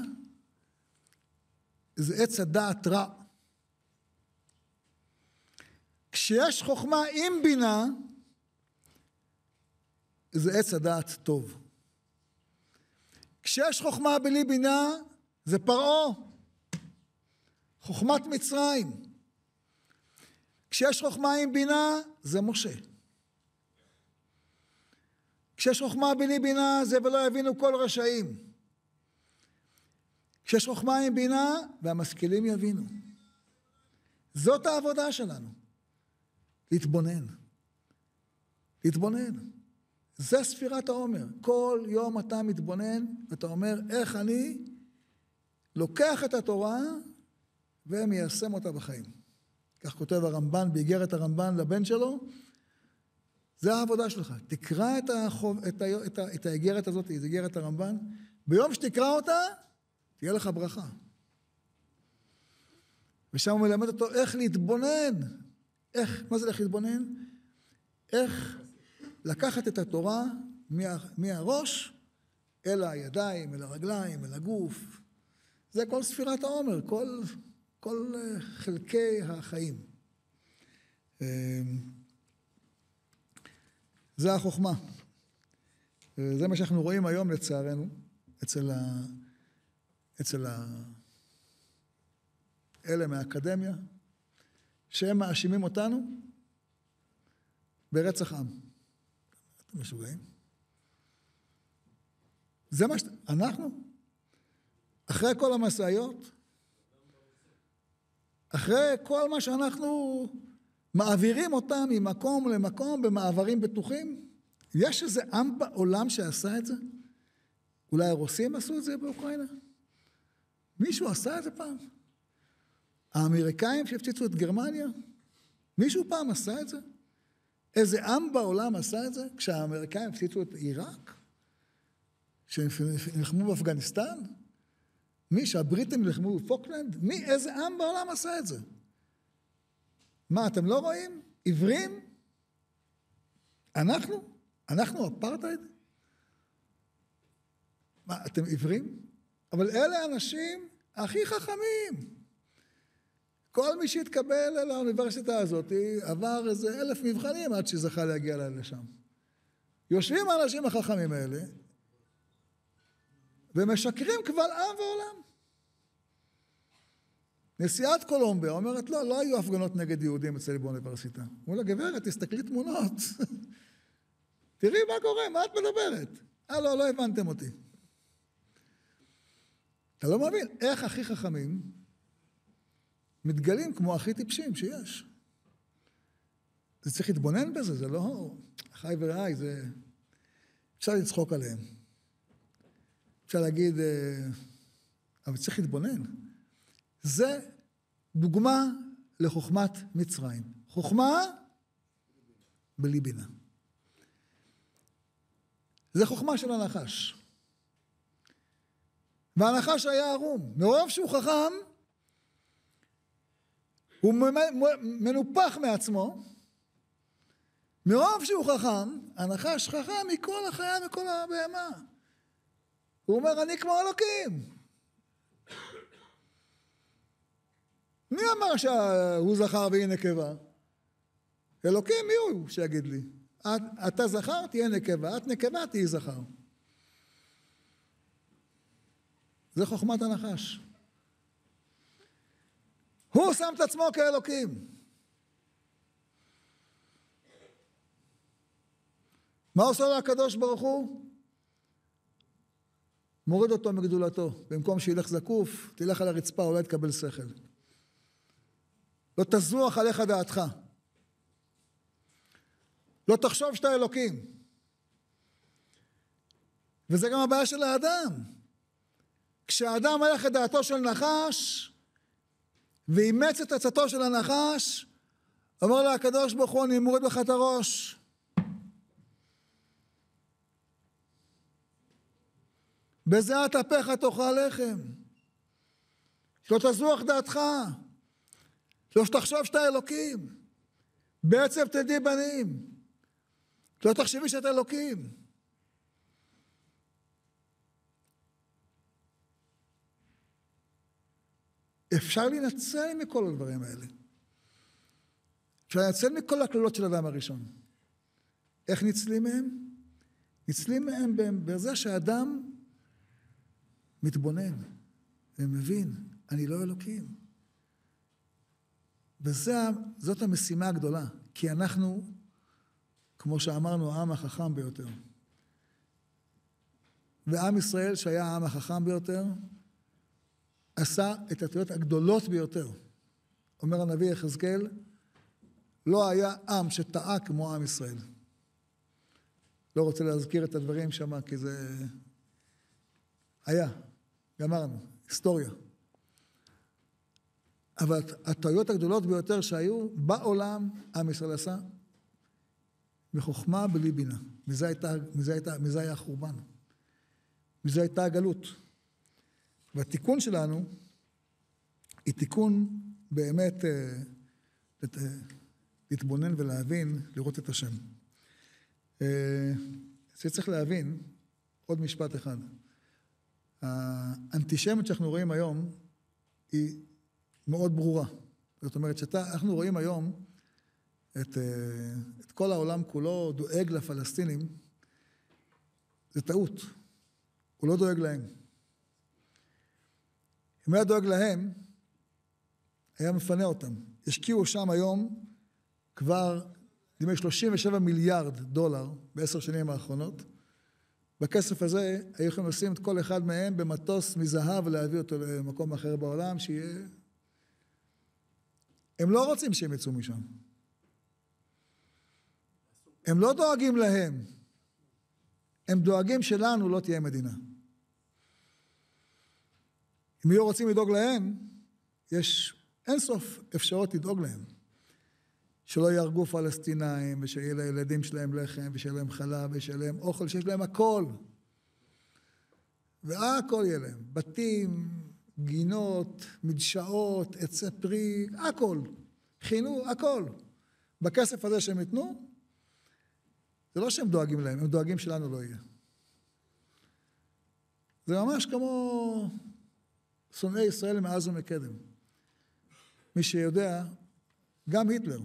זה עץ הדעת רע. כשיש חוכמה עם בינה, זה עץ הדעת טוב. כשיש חוכמה בלי בינה, זה פרעה. חוכמת מצרים. כשיש חוכמה עם בינה, זה משה. כשיש חוכמה בלי בינה, זה ולא יבינו כל רשעים. כשיש חוכמה עם בינה, והמשכילים יבינו. זאת העבודה שלנו. להתבונן. להתבונן. זה ספירת העומר. כל יום אתה מתבונן, ואתה אומר, איך אני לוקח את התורה, ומיישם אותה בחיים. כך כותב הרמב"ן, באיגרת הרמב"ן לבן שלו, זה העבודה שלך. תקרא את האיגרת הזאת, זה איגרת הרמב"ן, ביום שתקרא אותה, תהיה לך ברכה. ושם הוא מלמד אותו איך להתבונן. מה זה איך להתבונן? איך לקחת את התורה מהראש אל הידיים, אל הרגליים, אל הגוף. זה כל ספירת העומר, כל חלקי החיים. זה החוכמה. זה מה שאנחנו רואים היום לצערנו, אצל אלה מהאקדמיה, שהם מאשימים אותנו ברצח עם. אתם משוגעים? זה מה אנחנו, אחרי כל המסעיות, אחרי כל מה שאנחנו מעבירים אותם ממקום למקום במעברים בטוחים, יש איזה עם בעולם שעשה את זה? אולי הרוסים עשו את זה באוקראינה? מישהו עשה את זה פעם? האמריקאים שהפציצו את גרמניה? מישהו פעם עשה את זה? איזה עם בעולם עשה את זה? כשהאמריקאים הפציצו את עיראק? שנלחמו באפגניסטן? שהבריטים נלחמו בפוקלנד? איזה עם בעולם עשה את זה? מה, אתם לא רואים? עיוורים? אנחנו אפרטהייד? מה, אתם עיוורים? אבל אלה האנשים הכי חכמים. כל מי שהתקבל לאוניברסיטה הזאת עבר איזה 1,000 מבחנים עד שזכה להגיע לשם. יושבים האנשים החכמים האלה ומשקרים קבל עם ועולם. נשיאת קולומביה אומרת, לא היו הפגנות נגד יהודים אצלי באוניברסיטה. אמרו לה, גברת, תסתכלי תמונות. תראי מה קורה, מה את מדברת? לא הבנתם אותי. אתה לא מבין, איך הכי חכמים מתגלים כמו הכי טיפשים שיש. זה צריך להתבונן בזה, זה לא חי ורעי, זה... אפשר לצחוק עליהם. אפשר להגיד, אבל צריך להתבונן. זה דוגמה לחוכמת מצרים. חוכמה בלי בינה. זה חוכמה של הנחש. והנחש היה ערום. מרוב שהוא חכם, הוא מנופח מעצמו. מרוב שהוא חכם, הנחש חכם מכל החיה, מכל הבהמה. הוא אומר, אני כמו אלוקים. מי אמר שהוא זכר והיא נקבה? אלוקים, מי הוא שיגיד לי? אתה זכר, תהיה נקבה, את נקבה, תהיה זכר. זה חוכמת הנחש. הוא שם את עצמו כאלוקים. מה עושה לו הקדוש ברוך הוא? מוריד אותו מגדולתו. במקום שילך זקוף, תלך על הרצפה, אולי תקבל שכל. לא תזוח עליך דעתך. לא תחשוב שאתה אלוקים. וזה גם הבעיה של האדם. כשהאדם הלך את דעתו של נחש, ואימץ את עצתו של הנחש, אומר לה הקדוש ברוך הוא, אני מוריד לך את הראש. בזיעת אפיך תאכל לחם. לא תזוח דעתך. לא שתחשוב שאתה אלוקים. בעצב תדעי בנים. לא תחשבי שאתה אלוקים. אפשר להינצל מכל הדברים האלה. אפשר להינצל מכל הכללות של האדם הראשון. איך ניצלים מהם? ניצלים מהם בזה שהאדם מתבונן ומבין, אני לא אלוקים. וזאת המשימה הגדולה, כי אנחנו, כמו שאמרנו, העם החכם ביותר. ועם ישראל, שהיה העם החכם ביותר, עשה את הטעויות הגדולות ביותר. אומר הנביא יחזקאל, לא היה עם שטעה כמו עם ישראל. לא רוצה להזכיר את הדברים שם, כי זה היה, גמרנו, היסטוריה. אבל הטעויות הגדולות ביותר שהיו בעולם, עם ישראל עשה, בחוכמה בלי בינה. מזה היה החורבן. מזה הייתה הגלות. והתיקון שלנו, היא תיקון באמת להתבונן ולהבין, לראות את השם. צריך להבין עוד משפט אחד. האנטישמיות שאנחנו רואים היום היא מאוד ברורה. זאת אומרת שאנחנו רואים היום את כל העולם כולו דואג לפלסטינים, זה טעות. הוא לא דואג להם. אם היה דואג להם, היה מפנה אותם. השקיעו שם היום כבר 37 מיליארד דולר ב10 שנים האחרונות. בכסף הזה היו יכולים לשים את כל אחד מהם במטוס מזהב ולהביא אותו למקום אחר בעולם שיהיה... הם לא רוצים שהם יצאו משם. הם לא דואגים להם. הם דואגים שלנו לא תהיה מדינה. אם יהיו רוצים לדאוג להם, יש אין סוף אפשרות לדאוג להם. שלא יהרגו פלסטינאים, ושיהיה לילדים שלהם לחם, ושיהיה להם חלב, ושיהיה להם אוכל, שיש להם הכל. והכל יהיה להם. בתים, גינות, מדשאות, עצי פרי, הכל. חינוך, הכל. בכסף הזה שהם יתנו, זה לא שהם דואגים להם, הם דואגים שלנו לא יהיה. זה ממש כמו שונאי ישראל מאז ומקדם. מי שיודע, גם היטלר,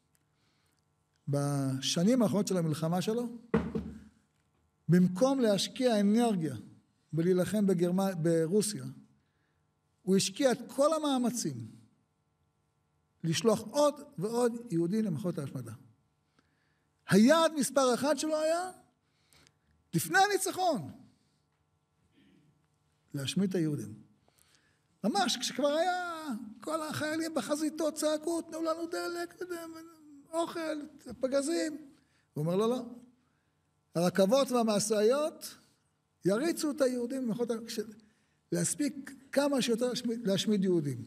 בשנים האחרונות של המלחמה שלו, במקום להשקיע אנרגיה ולהילחם ברוסיה, הוא השקיע את כל המאמצים לשלוח עוד ועוד יהודים למחנות ההשמדה. היעד מספר 1 שלו היה, לפני הניצחון, להשמיד את היהודים. ממש, כשכבר היה כל החיילים בחזיתות צעקו, תנו לנו דלק, אוכל, פגזים. הוא אומר, לא, לא. הרכבות והמסעיות יריצו את היהודים להספיק כמה שיותר להשמיד יהודים.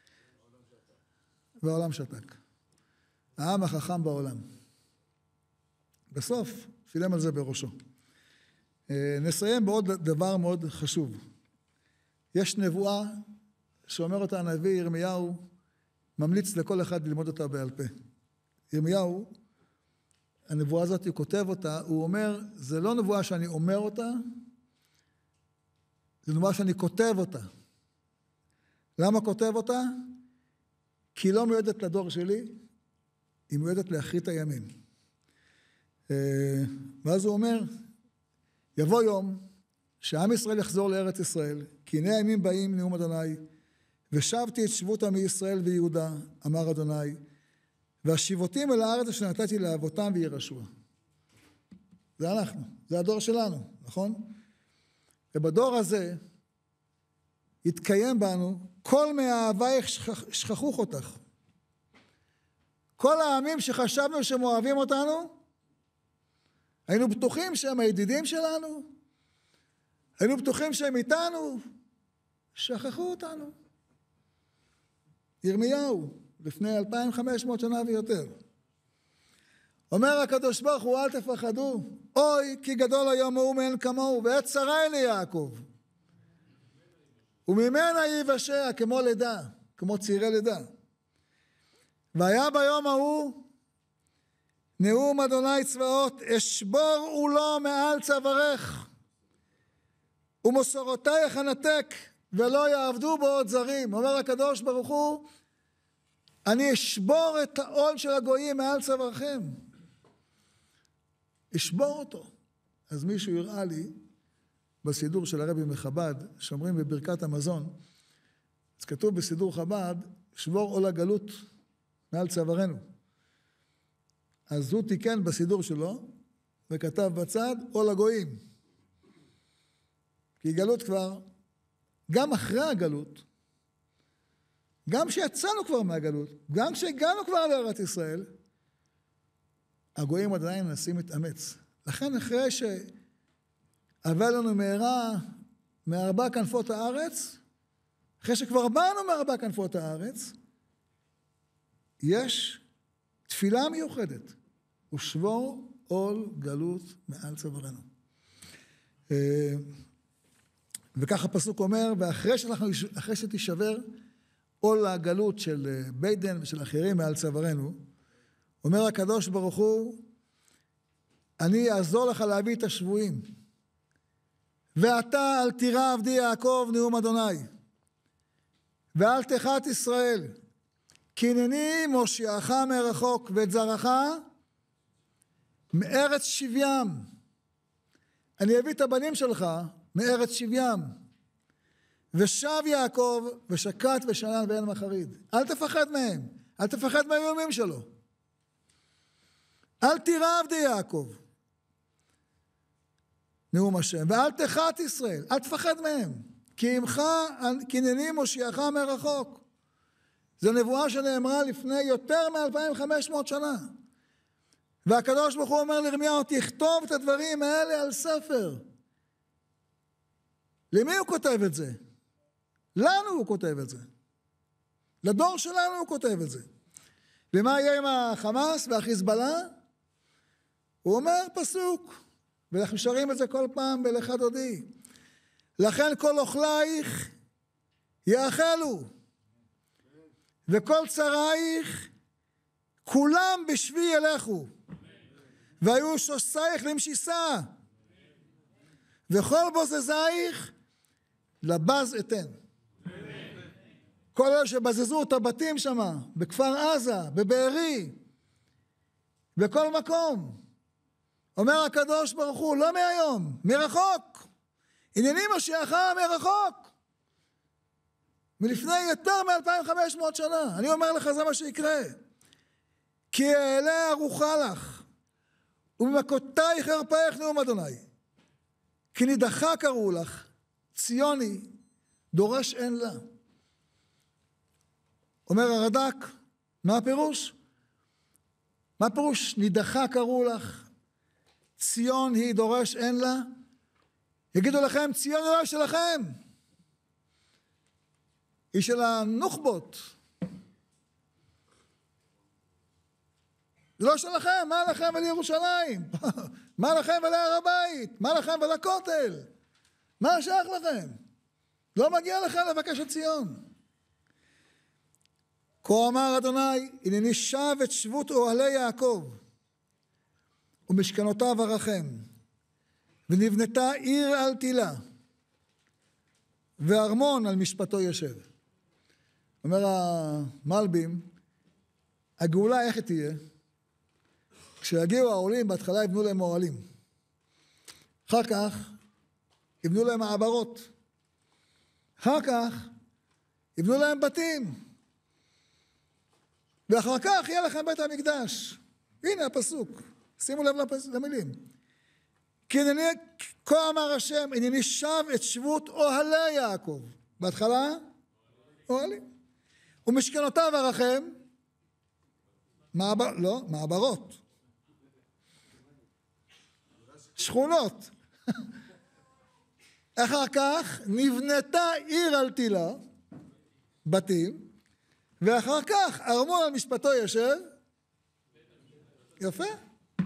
והעולם שתק. העם החכם בעולם. בסוף, שילם על זה בראשו. נסיים בעוד דבר מאוד חשוב. יש נבואה שאומר אותה הנביא ירמיהו, ממליץ לכל אחד ללמוד אותה בעל פה. ירמיהו, הנבואה הזאת, הוא כותב אותה, הוא אומר, זה לא נבואה שאני אומר אותה, זה נבואה שאני כותב אותה. למה כותב אותה? כי היא לא מיועדת לדור שלי, היא מיועדת לאחרית הימים. ואז הוא אומר, יבוא יום שעם ישראל יחזור לארץ ישראל, כי הנה הימים באים נאום אדוני, ושבתי את שבות עמי ישראל ויהודה, אמר אדוני, והשיבותים אל הארץ אשר נתתי לאבותם וירשוה. זה אנחנו, זה הדור שלנו, נכון? ובדור הזה יתקיים בנו, כל מאהבייך שכחוך אותך. כל העמים שחשבנו שהם אוהבים אותנו, היינו בטוחים שהם הידידים שלנו, היינו בטוחים שהם איתנו, שכחו אותנו. ירמיהו, לפני 2500 שנה ויותר. אומר הקדוש ברוך הוא, אל תפחדו, אוי כי גדול היום ההוא מאין כמוהו, ועת צרה אלי יעקב. וממנה ייוושע כמו לידה, כמו צעירי לידה. והיה ביום ההוא, נאום אדוני צבאות, אשבור עולו מעל צווארך, ומסורותייך אנתק, ולא יעבדו בו עוד זרים. אומר הקדוש ברוך הוא, אני אשבור את העול של הגויים מעל צווארכם. אשבור אותו. אז מישהו הראה לי, בסידור של הרבי מחב"ד, שאומרים בברכת המזון, אז כתוב בסידור חב"ד, שבור עול הגלות מעל צווארנו. אז הוא תיקן בסידור שלו, וכתב בצד, עול הגויים. כי גלות כבר, גם אחרי הגלות, גם שיצאנו כבר מהגלות, גם שהגענו כבר לארץ ישראל, הגויים עדיין מנסים להתאמץ. לכן אחרי שהבא לנו מהרה מארבע כנפות הארץ, אחרי שכבר באנו מארבע כנפות הארץ, יש תפילה מיוחדת, ושבור עול גלות מעל צווארנו. וכך הפסוק אומר, ואחרי שתישבר עול הגלות של ביידן ושל אחרים מעל צווארנו, אומר הקדוש ברוך הוא, אני אעזור לך להביא את השבויים. ואתה אל תירא עבדי יעקב נאום אדוני. ואל תחת ישראל. כי הנני מושיעך מרחוק ואת זרעך מארץ שבים. אני אביא את הבנים שלך מארץ שבים. ושב יעקב ושקט ושנן ואין מחריד. אל תפחד מהם. אל תפחד מהאיומים שלו. אל תירא עבדי יעקב. נאום השם. ואל תחת ישראל. אל תפחד מהם. כי עמך הנני מושיעך מרחוק. זו נבואה שנאמרה לפני יותר מ-2500 שנה. והקדוש ברוך הוא אומר לירמיהו, תכתוב את הדברים האלה על ספר. למי הוא כותב את זה? לנו הוא כותב את זה. לדור שלנו הוא כותב את זה. ומה יהיה עם החמאס והחיזבאללה? הוא אומר פסוק, ואנחנו שרים את זה כל פעם בלך דודי. לכן כל אוכלייך יאכלו, וכל צריך כולם בשבי ילכו, והיו שוסייך למשיסה, וכל בוזזייך לבז אתן. כל אלה שבזזו את הבתים שם, בכפר עזה, בבארי, בכל מקום. אומר הקדוש ברוך הוא, לא מהיום, מרחוק. הנני משיחך מרחוק. מלפני יותר מ-2500 שנה. אני אומר לך, זה מה שיקרה. כי אעלה ארוחה לך, ובמכותייך ארפאך נאום אדוני. כי נידחה קראו לך, ציוני, דורש אין לה. אומר הרד"ק, מה הפירוש? מה הפירוש? נידחה קראו לך, ציון היא דורש אין לה. יגידו לכם, ציון היא לא שלכם. היא של הנוח'בות. זה לא שלכם, מה לכם ולירושלים? מה לכם ולהר הבית? מה לכם ולכותל? מה שייך לכם? לא מגיע לכם לבקש את ציון. כה אמר אדוני, הנני שב את שבות אוהלי יעקב, ומשכנותיו ארחם, ונבנתה עיר על תילה, וארמון על משפטו ישב. אומר המלבים, הגאולה איך תהיה? כשיגיעו העולים, בהתחלה יבנו להם אוהלים. אחר כך יבנו להם מעברות. אחר כך יבנו להם בתים. ואחר כך יהיה לכם בית המקדש. הנה הפסוק. שימו לב למילים. כי הנני, כה אמר השם, הנני שב את שבות אוהלי יעקב. בהתחלה, אוהלים. ומשכנותיו ארחם, מעברות. שכונות. אחר כך נבנתה עיר על תילה, בתים, ואחר כך ארמון על משפטו ישב. יפה.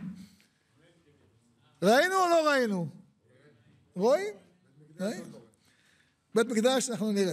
ראינו או לא ראינו? רואים? בית מקדש אנחנו נראה.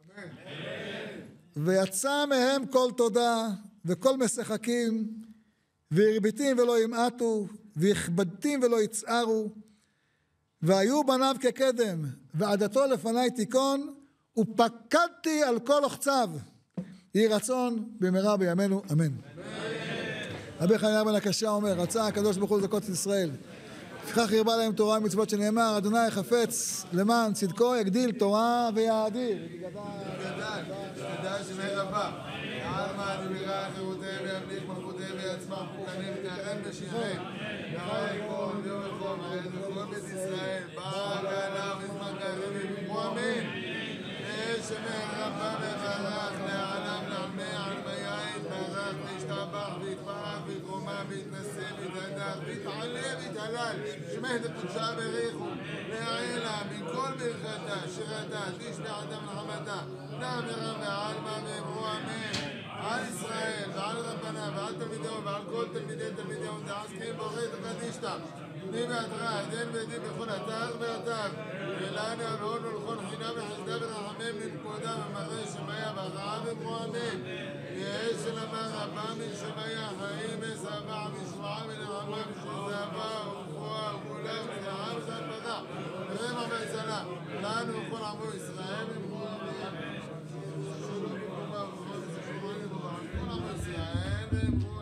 ויצא מהם כל תודה וכל משחקים, והרביתים ולא ימעטו, והכבדתים ולא יצערו, והיו בניו כקדם, ועדתו לפני תיקון, ופקדתי על כל אוחציו. יהי רצון במהרה בימינו, אמן. רבי חנינא בן הקשיא אומר, רצה הקדוש ברוך הוא לזכות את ישראל. לפיכך הרבה להם תורה ומצוות שנאמר, אדוני חפץ למען צדקו יגדיל תורה ויאדיר. שתדע שמי רבה, עלמא דברה חירותיהם וימליך מלכותיהם ויצמח פוקנים תארן ושיחם. יראה יקום ויום יקום, וכל בית ישראל, בא ועלה וזמן תארים וביקרו אמן. שמי רבה וברך לעלם לעמי עלמי יין, ברך וישתבח ויתברך ויתרומה ויתנשא ויתהדר ויתעלה ויתהלל. שמי דקודשה בריחו, לעילה מכל ברכתה, שירתה, תשמע אדם לחמתה. נאמרה ועלמה ואמרו אמן. על ישראל ועל רבנה ועל תלמידיו ועל כל תלמידיו דעסקים בורית וקדישתם. מי בהתראה, עדן ועדים בכל אתר ואתר. ולנו אלוהון ולכל חינה וחסדה ורחמם לנקודה ומראה שמיה והרעה ואמרו אמן. יש שלמה רבה משמיה חיים וסבע משמעה ונחמה ושזבה ורפואה וכולה וצלחה ושלפתה. ורמח והצלה. לנו וכל עמו ישראל ואמרו אמן. שלום וברכה. כל עם ישראל ואמרו